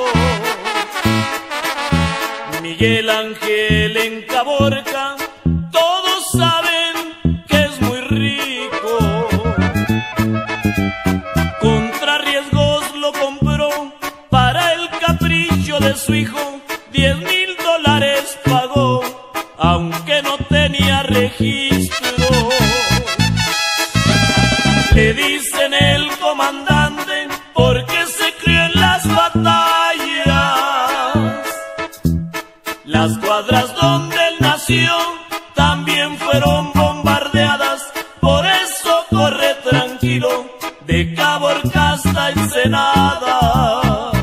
B: Miguel Ángel en Caborca, todos saben que es muy rico. Contra riesgos lo compró para el capricho de su hijo, $10,000 pagó, aunque no tenía registro. Le dicen el comandante porque se crió en las batallas. Las cuadras donde él nació también fueron bombardeadas, por eso corre tranquilo de Caborca hasta Ensenada.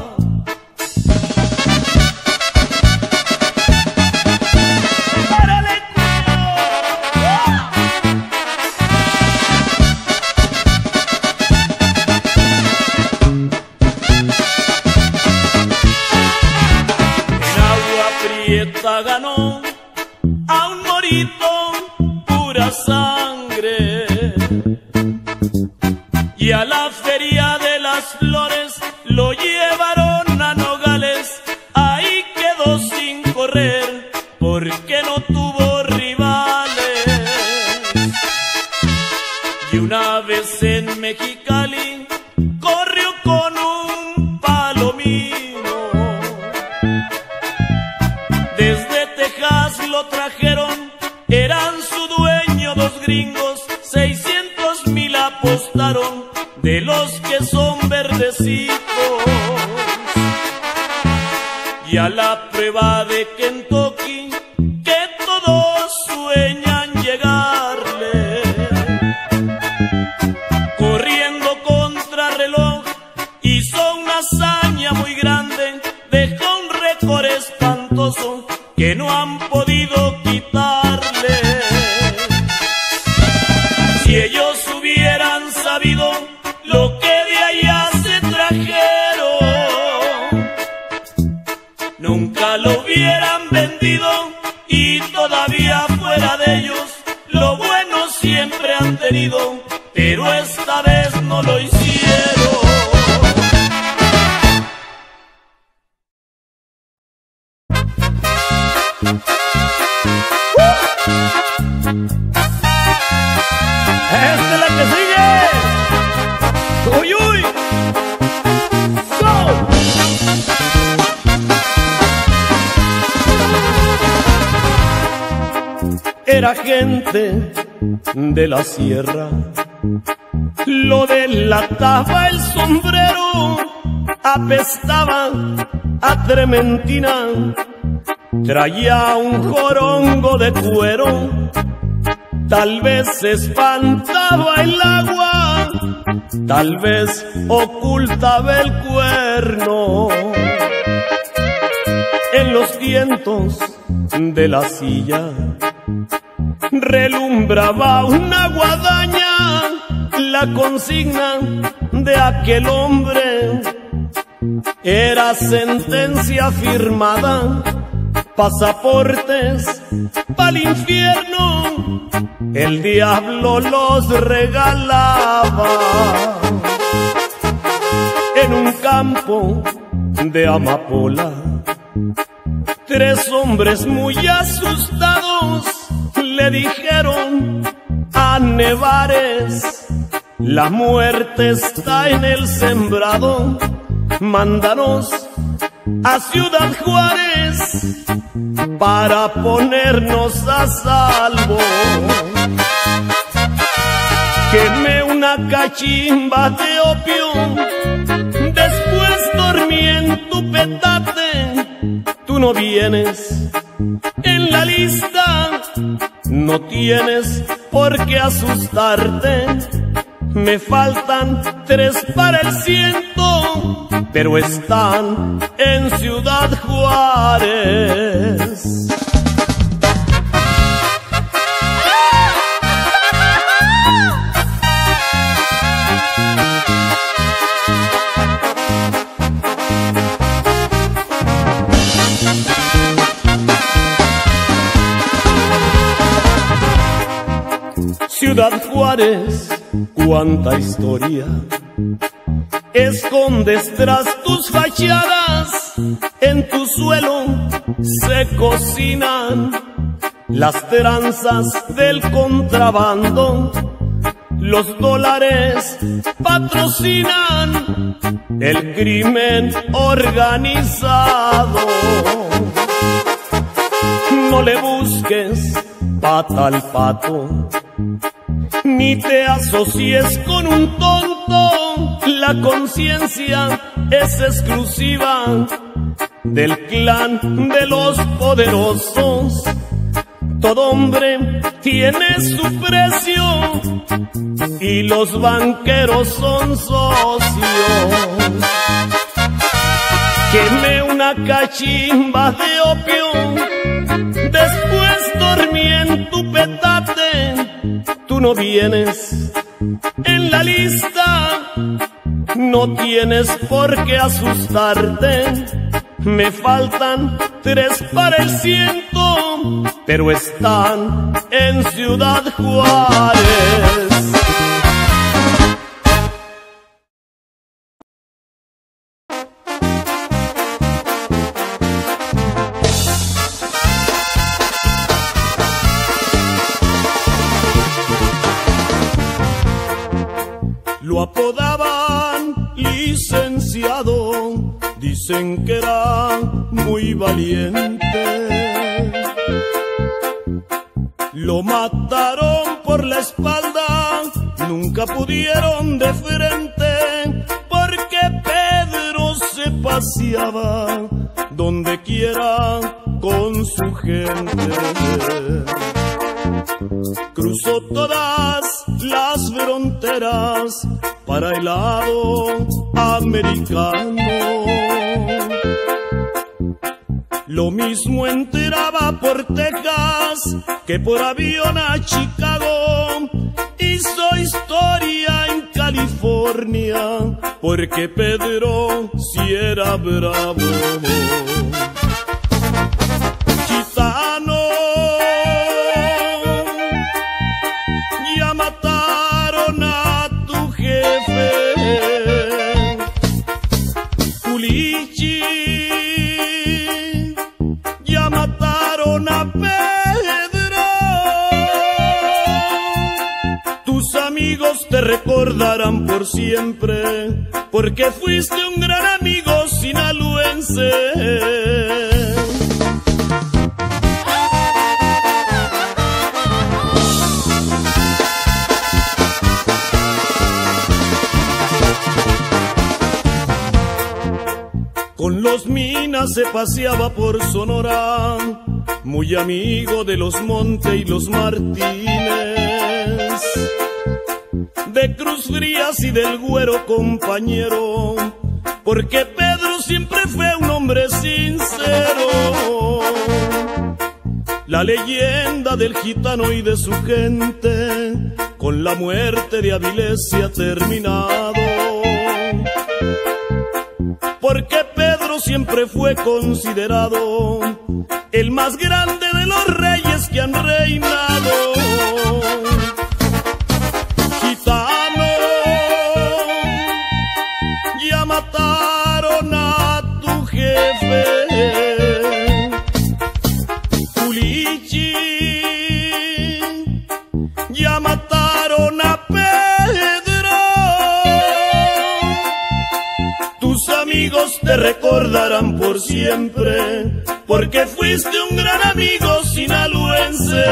B: Ganó a un morito pura sangre, y a la feria de las flores lo llevaron a Nogales. Ahí quedó sin correr porque no tuvo rivales. Y una vez en Mexicali corrió con un palomino. Desde Texas lo trajeron, eran su dueño dos gringos, 600,000 apostaron de los que son verdecitos. Y a la prueba de Kentucky, que todos sueñan llegarle, corriendo contra reloj, hizo una hazaña muy grande, dejó un récord espantoso que no han podido quitarle. Si ellos hubieran sabido lo que de allá se trajeron, nunca lo hubieran vendido, y todavía fuera de ellos lo bueno siempre han tenido, pero esta vez no lo hicieron.
A: ¡Esta es la que sigue! ¡Uy, uy! ¡Go! Era gente de la sierra, lo delataba el sombrero, apestaba a trementina, traía un jorongo de cuero, tal vez espantaba el agua, tal vez ocultaba el cuerno. En los vientos de la silla relumbraba una guadaña, la consigna de aquel hombre era sentencia firmada, pasaportes pa'l infierno, el diablo los regalaba. En un campo de amapola, 3 hombres muy asustados le dijeron a Nevares: la muerte está en el sembrado, mándanos a Ciudad Juárez para ponernos a salvo. Quemé una cachimba de opio, después dormí en tu petate. Tú no vienes en la lista, no tienes por qué asustarte. Me faltan 3 para el 100, pero están en Ciudad Juárez. Ciudad Juárez, cuánta historia escondes tras tus fachadas. En tu suelo se cocinan las tranzas del contrabando. Los dólares patrocinan el crimen organizado. No le busques pata al pato, ni te asocies con un tonto. La conciencia es exclusiva del clan de los poderosos. Todo hombre tiene su precio y los banqueros son socios. Quemé una cachimba de opio, después dormí en tu petate. Tú no vienes en la lista, no tienes por qué asustarte. Me faltan 3 para el 100, pero están en Ciudad Juárez. Lo apodaban licenciado, dicen que era muy valiente. Lo mataron por la espalda, nunca pudieron de frente, porque Pedro se paseaba donde quiera con su gente. Cruzó todas las fronteras para el lado americano. Lo mismo entraba por Texas que por avión a Chicago. Hizo historia en California porque Pedro sí era bravo. Gitano, ya mataron a tu jefe. Culichi, ya mataron a Pedro. Tus amigos te recordarán por siempre, porque fuiste un gran amigo sinaloense. Con los Minas se paseaba por Sonora, muy amigo de los Monte y los Martínez, de Cruz Frías y del Güero compañero, porque Pedro siempre fue un hombre sincero. La leyenda del gitano y de su gente, con la muerte de Avilés se ha terminado, porque Pedro siempre fue considerado el más grande de los reyes que han reinado. Gitano, ya mataron a tu jefe. Culichi, ya mataron a Pedro. Tus amigos te recordarán por siempre, porque fuiste un gran amigo sinaloense.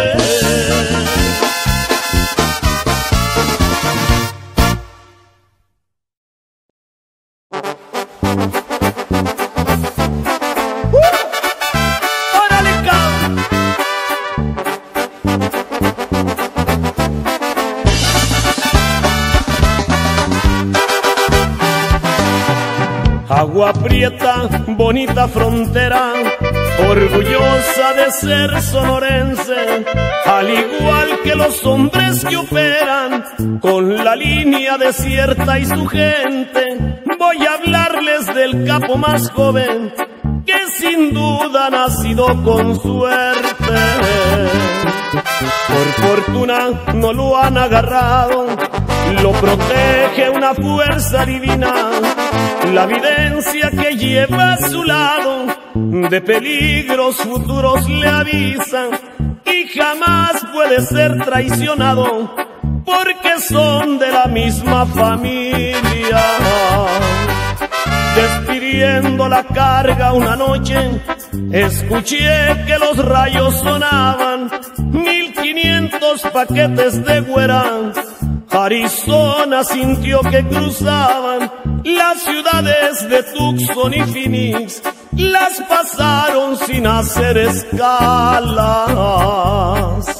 A: Agua Prieta, bonita frontera, orgullosa de ser sonorense, al igual que los hombres que operan con la línea desierta y su gente. Voy a hablarles del capo más joven, que sin duda ha nacido con suerte. Por fortuna no lo han agarrado, lo protege una fuerza divina, la evidencia que lleva a su lado, de peligros futuros le avisa, y jamás puede ser traicionado, porque son de la misma familia. Despidiendo la carga una noche, escuché que los rayos sonaban, 1500 paquetes de güera. Arizona sintió que cruzaban las ciudades de Tucson y Phoenix, las pasaron sin hacer escalas.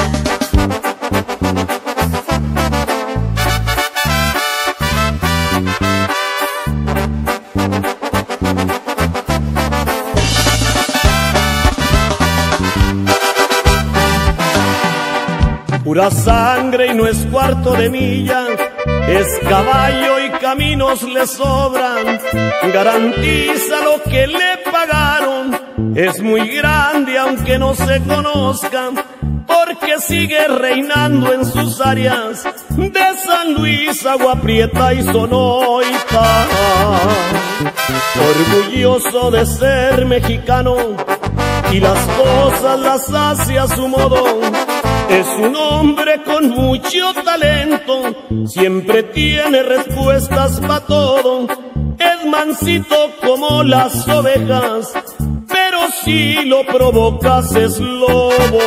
A: Pura sangre y no es cuarto de milla, es caballo y caminos le sobran, garantiza lo que le pagaron, es muy grande aunque no se conozca, porque sigue reinando en sus áreas de San Luis, Agua Prieta y Sonoita. Orgulloso de ser mexicano y las cosas las hace a su modo, es un hombre con mucho talento, siempre tiene respuestas para todo, es mansito como las ovejas, pero si lo provocas es lobo.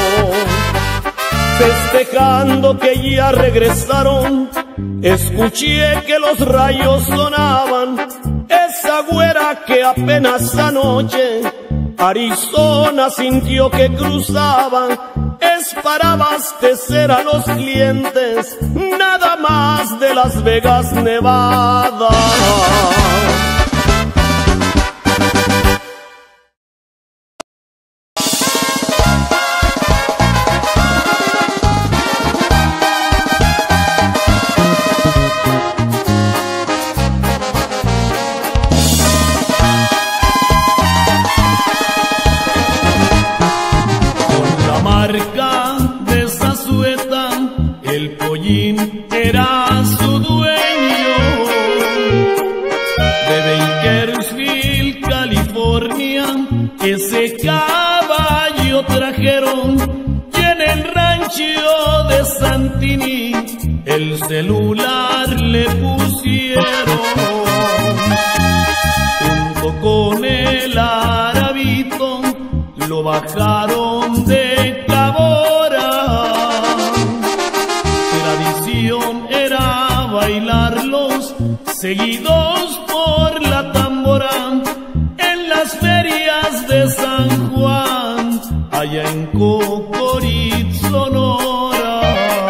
A: Festejando que ya regresaron, escuché que los rayos sonaban, esa güera que apenas anoche Arizona sintió que cruzaban, es para abastecer a los clientes, nada más de Las Vegas, Nevada.
B: Era su dueño, de Bakersfield, California, ese caballo trajeron, y en el rancho de Santini el celular le pusieron, junto con el arabito lo bajaron de Cabora. Era bailarlos seguidos por la tambora en las ferias de San Juan, allá en Cocorit, Sonora.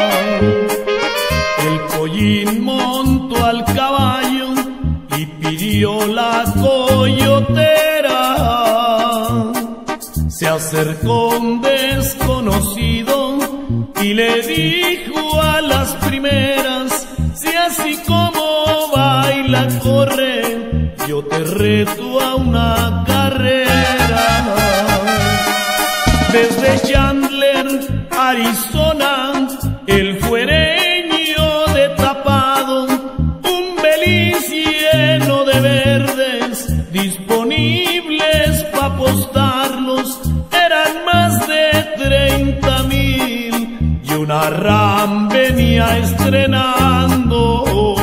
B: El Pollín montó al caballo y pidió la coyotera. Se acercó un desconocido y le dijo a las primeras: si así como baila corre, yo te reto a una carrera. Desde Chandler, Arizona, el fuereño de Tapado, un Beliz lleno de verdes disponibles para apostarlos, eran más de 30,000 y una RAM venía estrenando.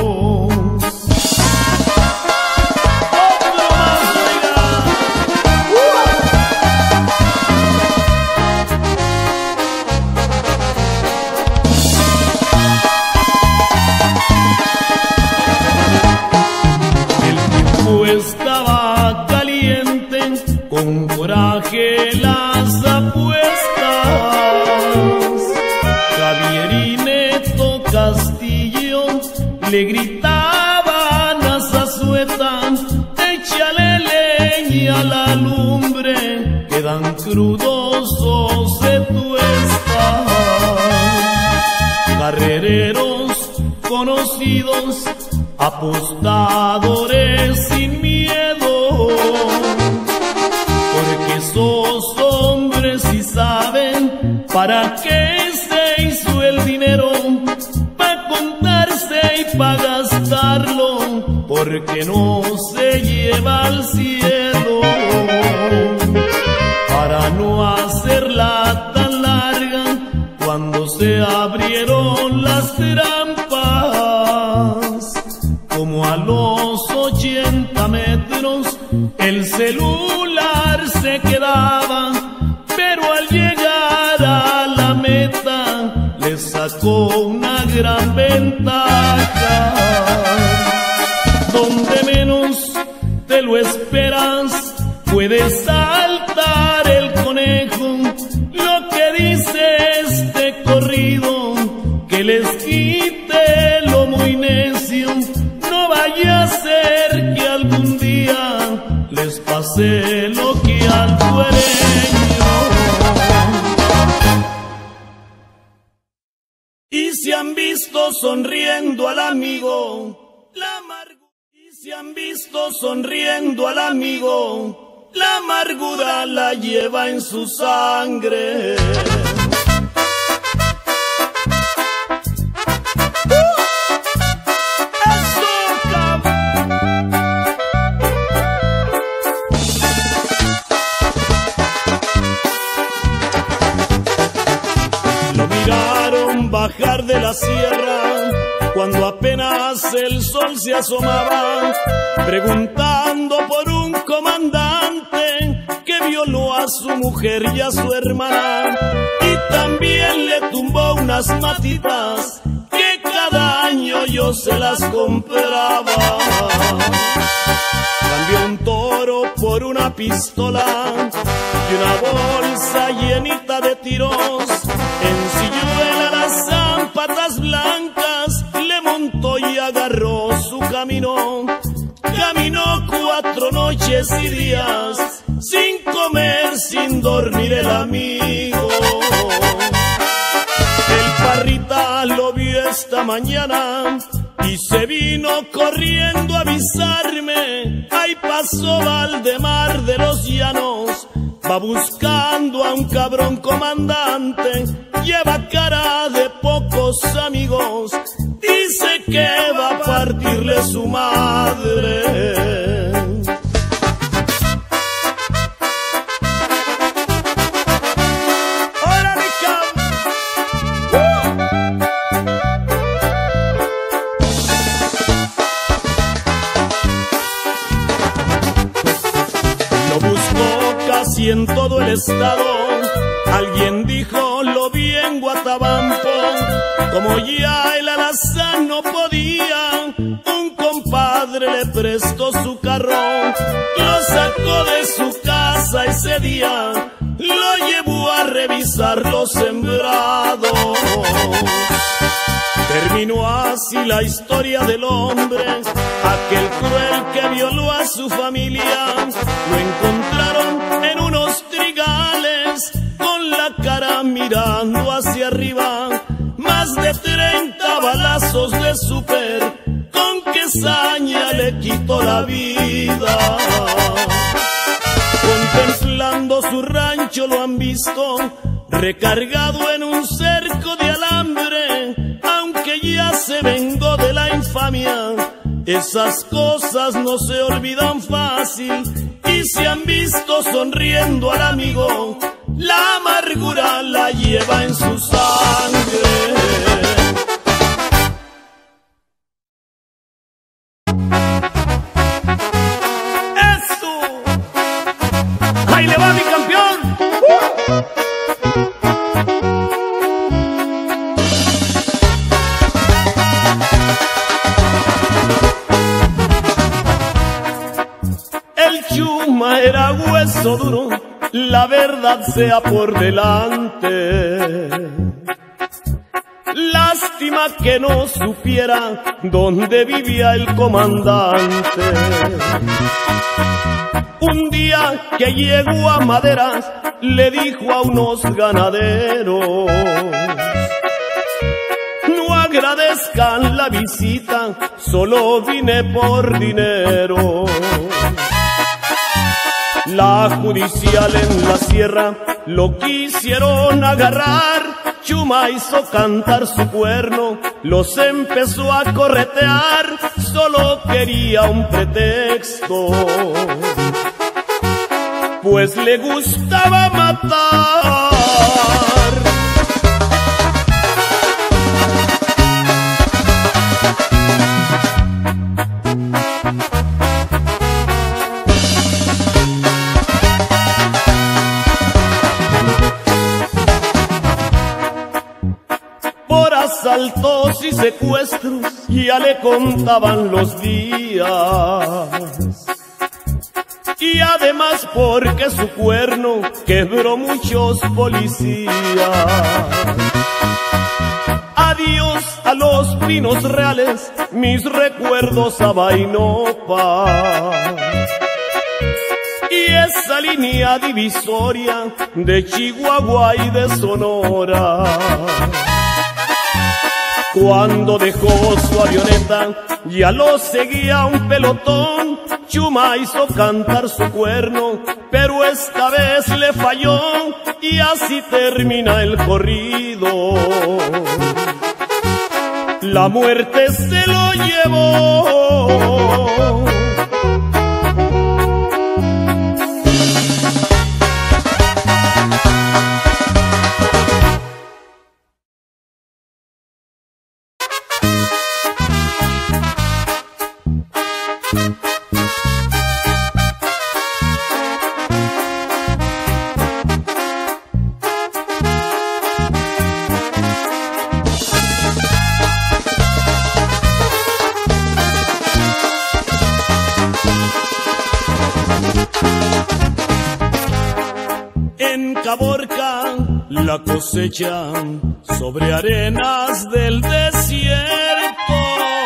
B: Estaba caliente, con coraje las apuestas. Javier y Neto Castillo le gritaban a Zazueta: échale leña a la lumbre, quedan crudos o se tuesta. Carrereros conocidos, apostadores sin miedo, porque esos hombres sí saben ¿Para qué se hizo el dinero? Pa' contarse y pa' gastarlo, porque no se lleva al cielo. Para no hacerla tan larga, cuando se abrieron las trampas, como a los 80 metros, el celular se quedaba, pero al llegar a la meta, le sacó una gran ventaja. Donde menos te lo esperas, puede saltar el conejo. Lo que dice este corrido, que les quite lo muy necio. No vaya a ser que algún día les pase lo que al dueño.
A: Y se han visto sonriendo al amigo, la amargura. Y se han visto sonriendo al amigo, la amargura la lleva en su sangre. Bajar de la sierra cuando apenas el sol se asomaba, preguntando por un comandante que violó a su mujer y a su hermana, y también le tumbó unas matitas que cada año yo se las compraba. Cambió un toro por una pistola y una bolsa llenita de tiros. Ensilló a las zapatas blancas, le montó y agarró su camino. Caminó 4 noches y días, sin comer, sin dormir el amigo. El Parrita lo vio esta mañana y se vino corriendo a avisarme. Ahí pasó Valdemar de los Llanos, va buscando a un cabrón comandante, lleva cara de pocos amigos, dice que va a partirle su madre. Y en todo el estado, alguien dijo lo vi en Guatabampo. Como ya el alazán no podía, un compadre le prestó su carro, lo sacó de su casa ese día, lo llevó a revisar los sembrados. Terminó así la historia del hombre, aquel cruel que violó a su familia. Lo encontraron en unos trigales, con la cara mirando hacia arriba. Más de 30 balazos de súper, con qué saña le quitó la vida. Contemplando su rancho lo han visto, recargado en un cerco de alambre. Aunque ya se vengó de la infamia, esas cosas no se olvidan fácil. Y se han visto sonriendo al amigo, la amargura la lleva en su sangre. ¡Eso! ¡Ahí le va mi campeón! Chuma era hueso duro, la verdad sea por delante. Lástima que no supiera dónde vivía el comandante. Un día que llegó a Maderas, le dijo a unos ganaderos: no agradezcan la visita, solo vine por dinero. La judicial en la sierra lo quisieron agarrar. Chuma hizo cantar su cuerno, los empezó a corretear, solo quería un pretexto, pues le gustaba matar. Por asaltos y secuestros ya le contaban los días, y además porque su cuerno quebró muchos policías. Adiós a los Pinos Reales, mis recuerdos a Bainopa, y esa línea divisoria de Chihuahua y de Sonora. Cuando dejó su avioneta, ya lo seguía un pelotón. Chuma hizo cantar su cuerno, pero esta vez le falló, y así termina el corrido. La muerte se lo llevó. En Caborca la cosecha sobre arenas del desierto.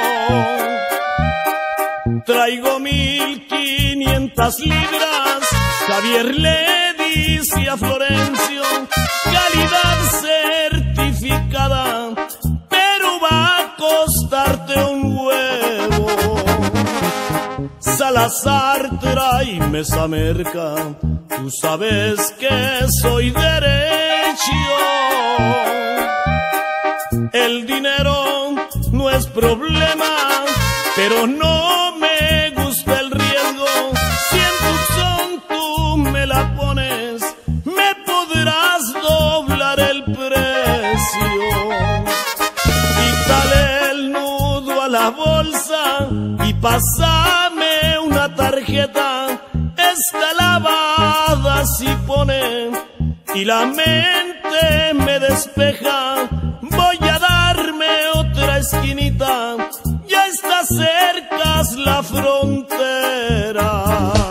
A: Traigo 1500 libras, Javier le dice a Florencio, calidad certificada, pero va a costarte un huevo. Salazar, tráeme esa merca, tú sabes que soy derecho. El dinero no es problema, pero no me gusta el riesgo. Si en Tucson tú me la pones, me podrás doblar el precio. Quítale el nudo a la bolsa y pásame una tarjeta. Está lavada si pone y la mente me despeja. Voy a darme otra esquinita, ya está cerca la frontera.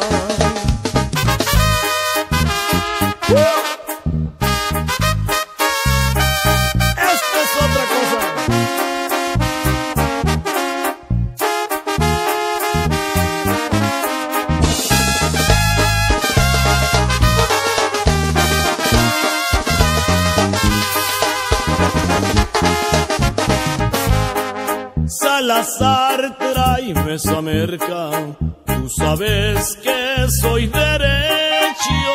A: Esta es otra cosa. Salazar, tráeme esa merca, tú sabes que soy derecho.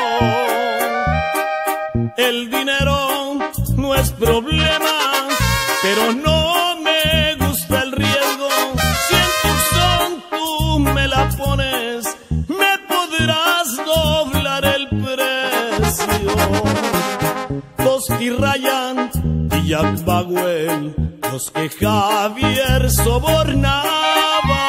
A: El dinero no es problema, pero no me gusta el riesgo. Si en Tucson tú me la pones, me podrás doblar el precio. Tosti Ryan y Jack Bagwell, los que Javier sobornaba,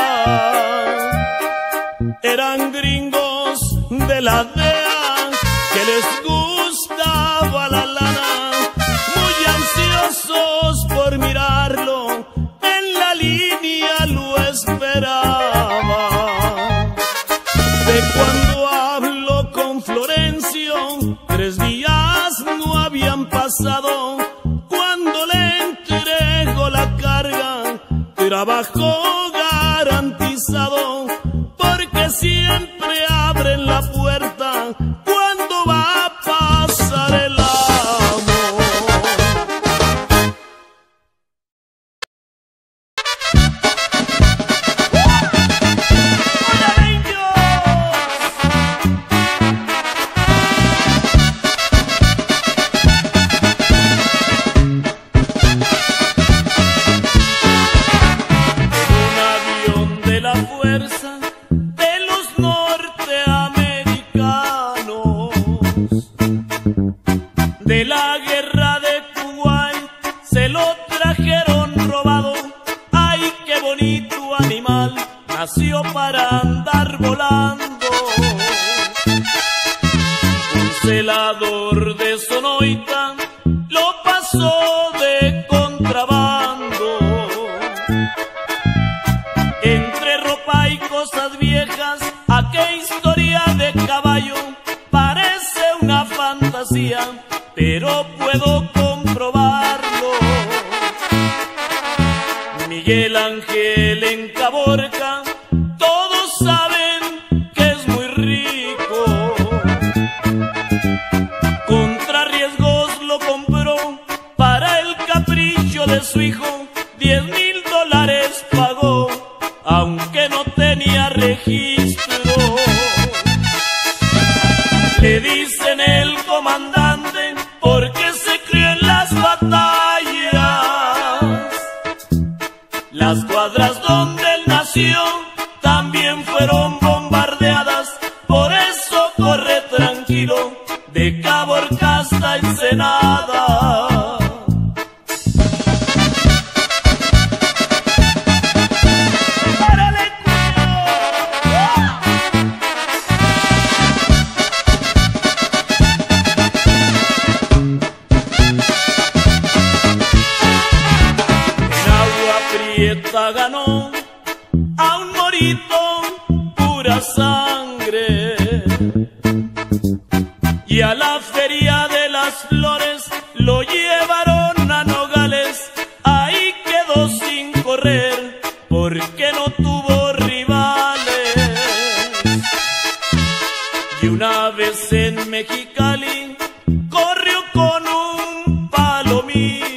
A: eran gringos de la DEA que les gustaba la lana, muy ansiosos por mirarlo, en la línea lo esperaba. De cuando hablo con Florencio, 3 días no habían pasado. Cuando le entrego la carga, trabajo garantizado, porque siempre abren la puerta cuando va a pasar el amor. ¡Hola, niños! nació para andar volando. Un celador de Sonoita lo pasó de contrabando. Entre ropa y cosas viejas, aquella historia de caballo parece una fantasía, pero puedo comprobarlo. Miguel Ángel en Caborca, todos saben que es muy rico. Contra riesgos lo compró para el capricho de su hijo, $10,000 pagó, aunque no tenía registro. Le dicen el comandante porque se crió en las batallas. Las cuadras donde él nació también fueron bombardeadas, por eso corre tranquilo de Caborca hasta Ensenada. Ganó a un morito pura sangre, y a la feria de las flores lo llevaron a Nogales. Ahí quedó sin correr porque no tuvo rivales. Y una vez en Mexicali corrió con un palomino.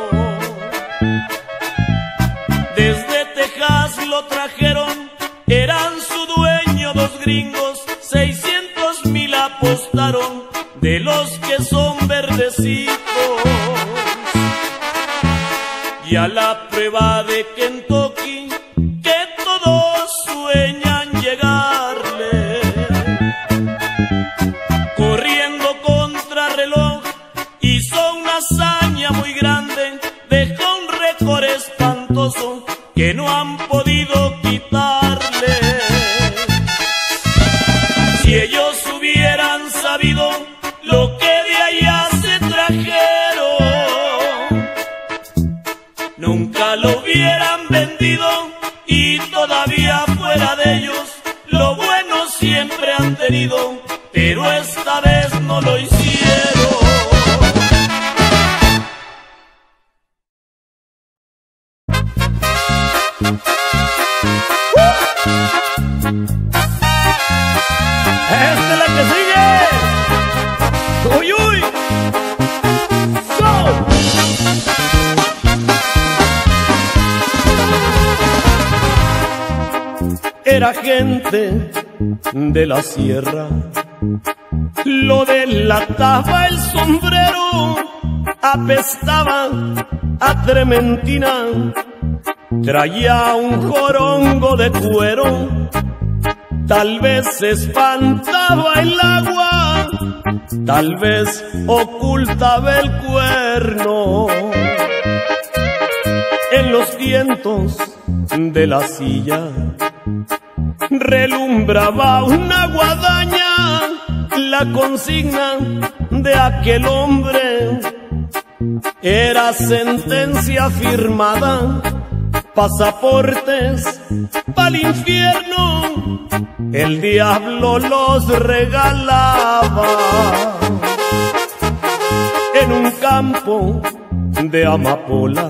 A: Desde Texas lo trajeron, eran su dueño dos gringos, 600,000 apostaron de los que son verdecitos. Y a la prueba de Kentucky, que todos sueñan llegarle, corriendo contra reloj, hizo una hazaña muy grande, dejó un récord espantoso que no han podido quitarle. Si ellos hubieran sabido lo que de allá se trajeron, nunca lo hubieran vendido, y todavía fuera de ellos lo bueno siempre han tenido, pero esta vez no lo hicieron.
B: Esta es la que sigue. Uy, uy. So. Era gente de la sierra, lo delataba el sombrero, apestaba a trementina, traía un jorongo de cuero. Tal vez espantaba el agua, tal vez ocultaba el cuerno. En los vientos de la silla relumbraba una guadaña, la consigna de aquel hombre era sentencia firmada, pasaportes pa'l infierno, el diablo los regalaba. En un campo de amapola,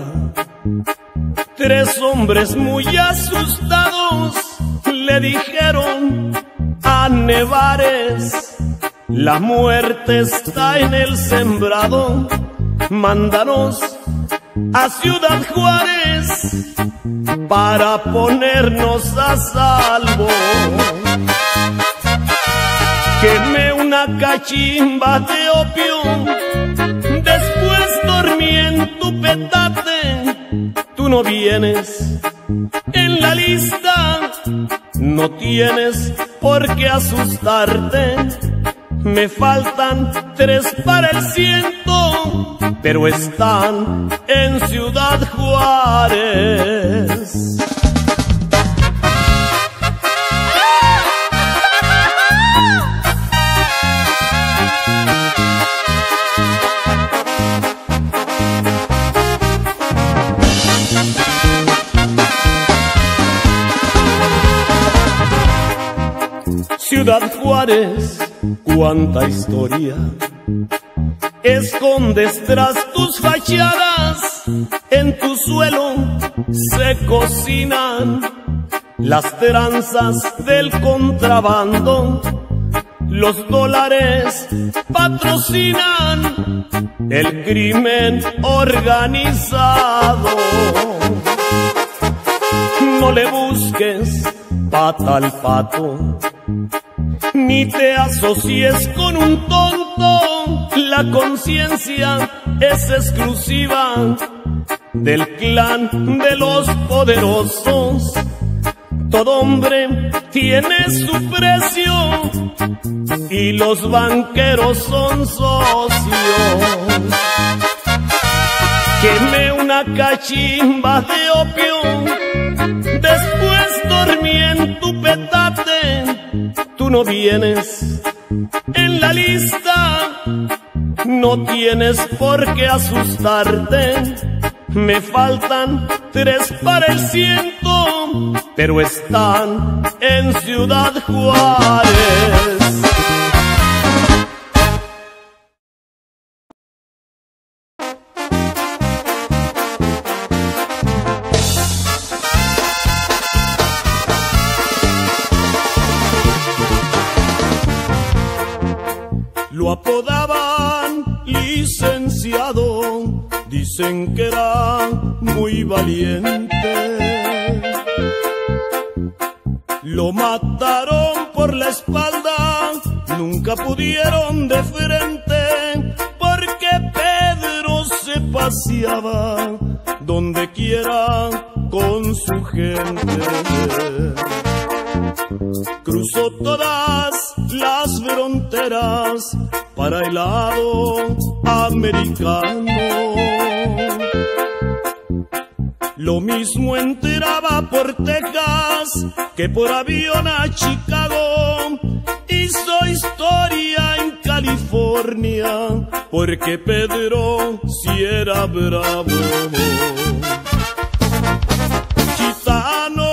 B: 3 hombres muy asustados le dijeron a Nevares: la muerte está en el sembrado, mándanos a Ciudad Juárez para ponernos a salvo. Quemé una cachimba de opio, después dormí en tu petate. Tú no vienes en la lista, no tienes por qué asustarte. Me faltan 3 para el 100, pero están en Ciudad Juárez.
A: Ciudad Juárez, cuánta historia escondes tras tus fachadas. En tu suelo se cocinan las tranzas del contrabando. Los dólares patrocinan el crimen organizado. No le busques pata al pato, ni te asocies con un tonto. La conciencia es exclusiva del clan de los poderosos. Todo hombre tiene su precio y los banqueros son socios. Quemé una cachimba de opio, después dormí en tu petate. Tú no vienes en la lista, no tienes por qué asustarte. Me faltan 3 para el 100, pero están en Ciudad Juárez. Lo apodaban licenciado, dicen que era muy valiente. Lo mataron por la espalda, nunca pudieron de frente, porque Pedro se paseaba donde quiera con su gente. Cruzó todas las fronteras para el lado americano. Lo mismo entraba por Texas que por avión a Chicago. Hizo historia en California porque Pedro sí era bravo. Gitano,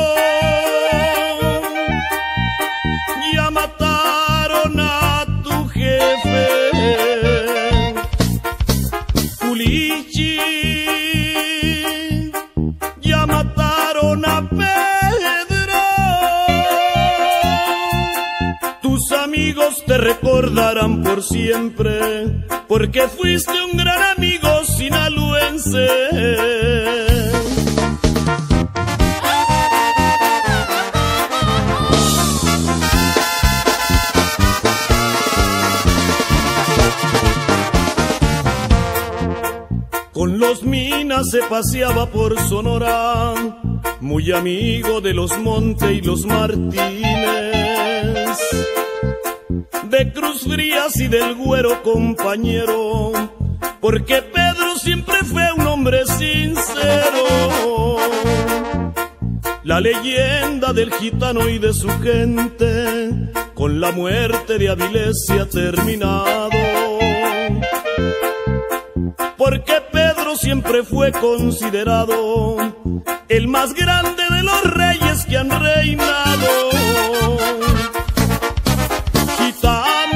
A: ya mataron a tu jefe. Culichi, ya mataron a Pedro. Tus amigos te recordarán por siempre, porque fuiste un gran amigo sinaloense. Con los Minas se paseaba por Sonora, muy amigo de los Monte y los Martínez, de Cruz Frías y del Güero compañero, porque Pedro siempre fue un hombre sincero. La leyenda del gitano y de su gente, con la muerte de Avilés se ha terminado, porque Pedro siempre fue considerado el más grande de los reyes que han reinado. Gitano,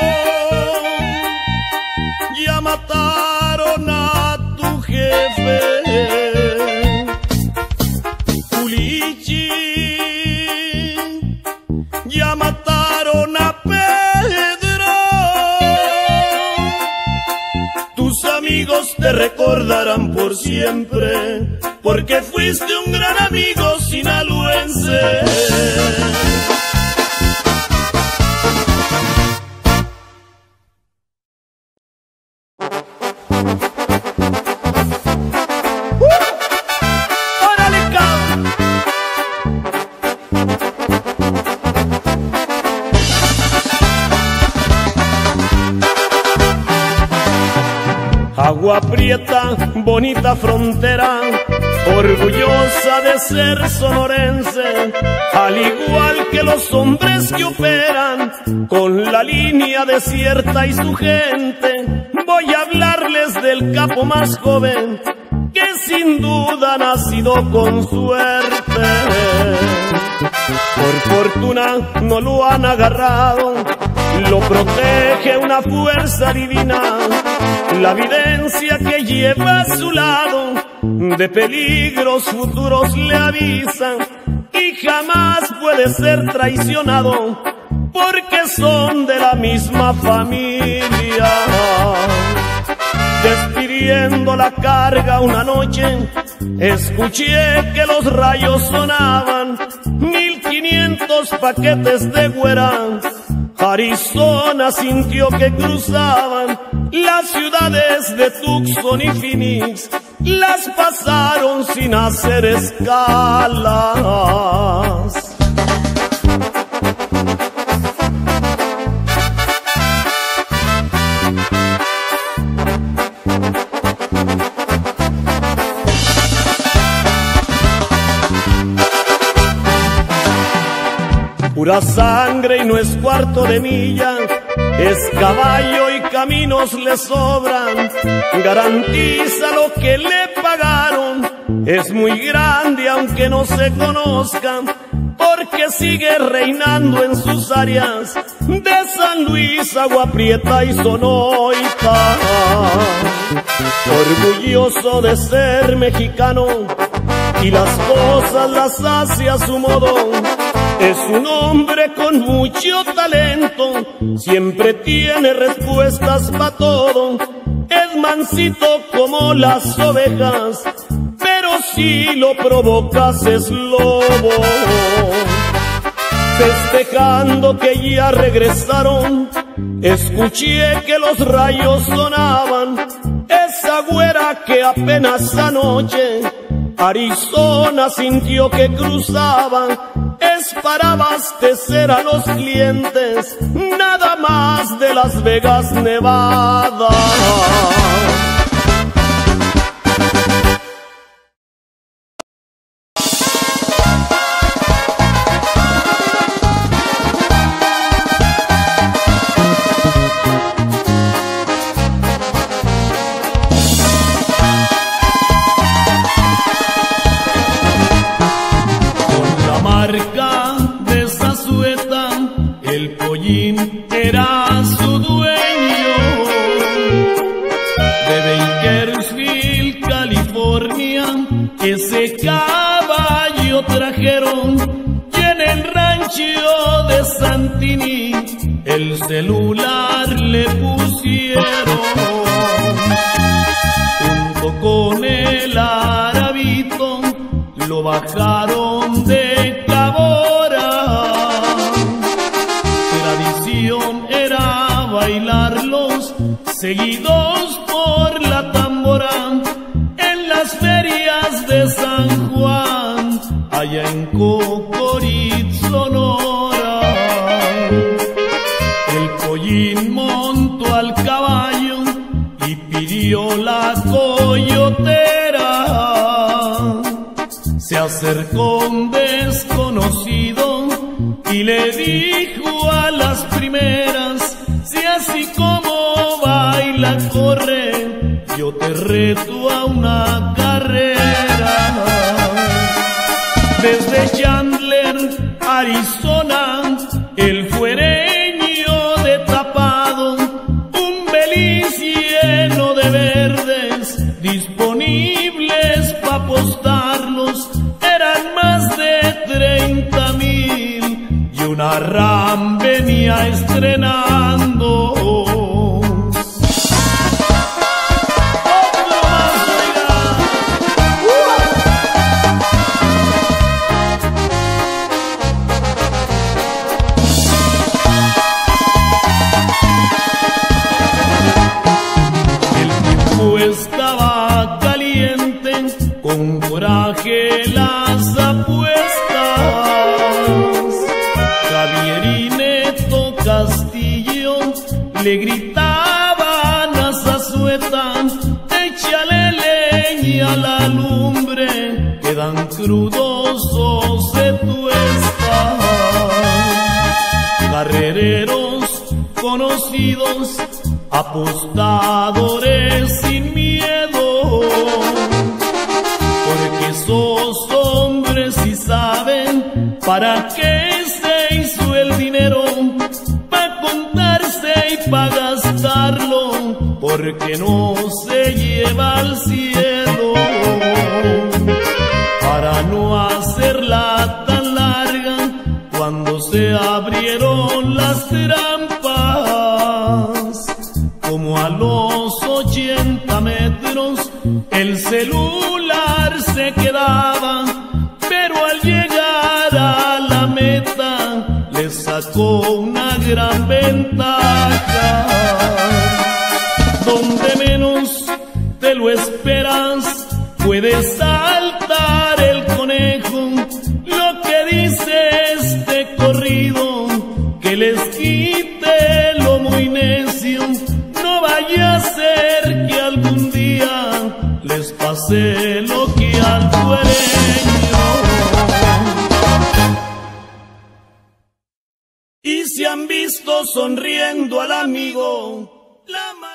A: ya mataron a tu jefe. Culichi, ya mataron a Pedro. Tus amigos te recordarán por siempre, porque fuiste un gran amigo sinaloense. Agua Prieta, bonita frontera, orgullosa de ser sonorense, al igual que los hombres que operan con la línea desierta y su gente. Voy a hablarles del capo más joven, que sin duda ha nacido con suerte. Por fortuna no lo han agarrado, lo protege una fuerza divina, la evidencia que lleva a su lado, de peligros futuros le avisan, y jamás puede ser traicionado, porque son de la misma familia. Despidiendo la carga una noche, escuché que los rayos sonaban, 1500 paquetes de güera. Arizona sintió que cruzaban las ciudades de Tucson y Phoenix, las pasaron sin hacer escalas. Pura sangre y no es cuarto de milla, es caballo y caminos le sobran, garantiza lo que le pagaron, es muy grande aunque no se conozcan, porque sigue reinando en sus áreas de San Luis, Agua Prieta y Sonoita. Orgulloso de ser mexicano y las cosas las hace a su modo, es un hombre con mucho talento, siempre tiene respuestas para todo, es mansito como las ovejas, pero si lo provocas es lobo. Festejando que ya regresaron, escuché que los rayos sonaban, esa güera que apenas anoche Arizona sintió que cruzaban, es para abastecer a los clientes, nada más de Las Vegas, Nevada.
B: Era su dueño de Bakersfield, California. Ese caballo trajeron y en el rancho de Santini el celular le pusieron. Junto con el Arabito lo bajaron de Cabora. Era bailarlos seguidos por la tambora en las ferias de San Juan, allá en Cocorit, Sonora. El Pollín montó al caballo y pidió la coyotera. Se acercó un desconocido y le dijo a las primeras: si así como baila corre, yo te reto a una carrera. Desde Chandler, Arizona, el fuereño de Tapado, un Beliz lleno de verdes disponibles pa' apostarlos, eran más de 30,000 y una RAM venía estrenando. Estaba caliente, con coraje las apuestas. Javier y Neto Castillo le gritaban a Zazueta: échale leña a la lumbre, quedan crudos o se tuestan. Carrereros conocidos, apostadores sin miedo, porque esos hombres sí saben ¿Para qué se hizo el dinero? ¿Para contarse y para gastarlo? Porque no se lleva al cielo. Para no hacerla tan larga, cuando se abrieron las trampas, como a los 80 metros, el celular se quedaba, pero al llegar a la meta, le sacó una gran ventaja. Donde menos te lo esperas, puede saltar el conejo. Lo que dice este corrido, que les quite lo muy necio. No vaya a ser que algún día les pase lo que al dueño. Y se han visto sonriendo al amigo la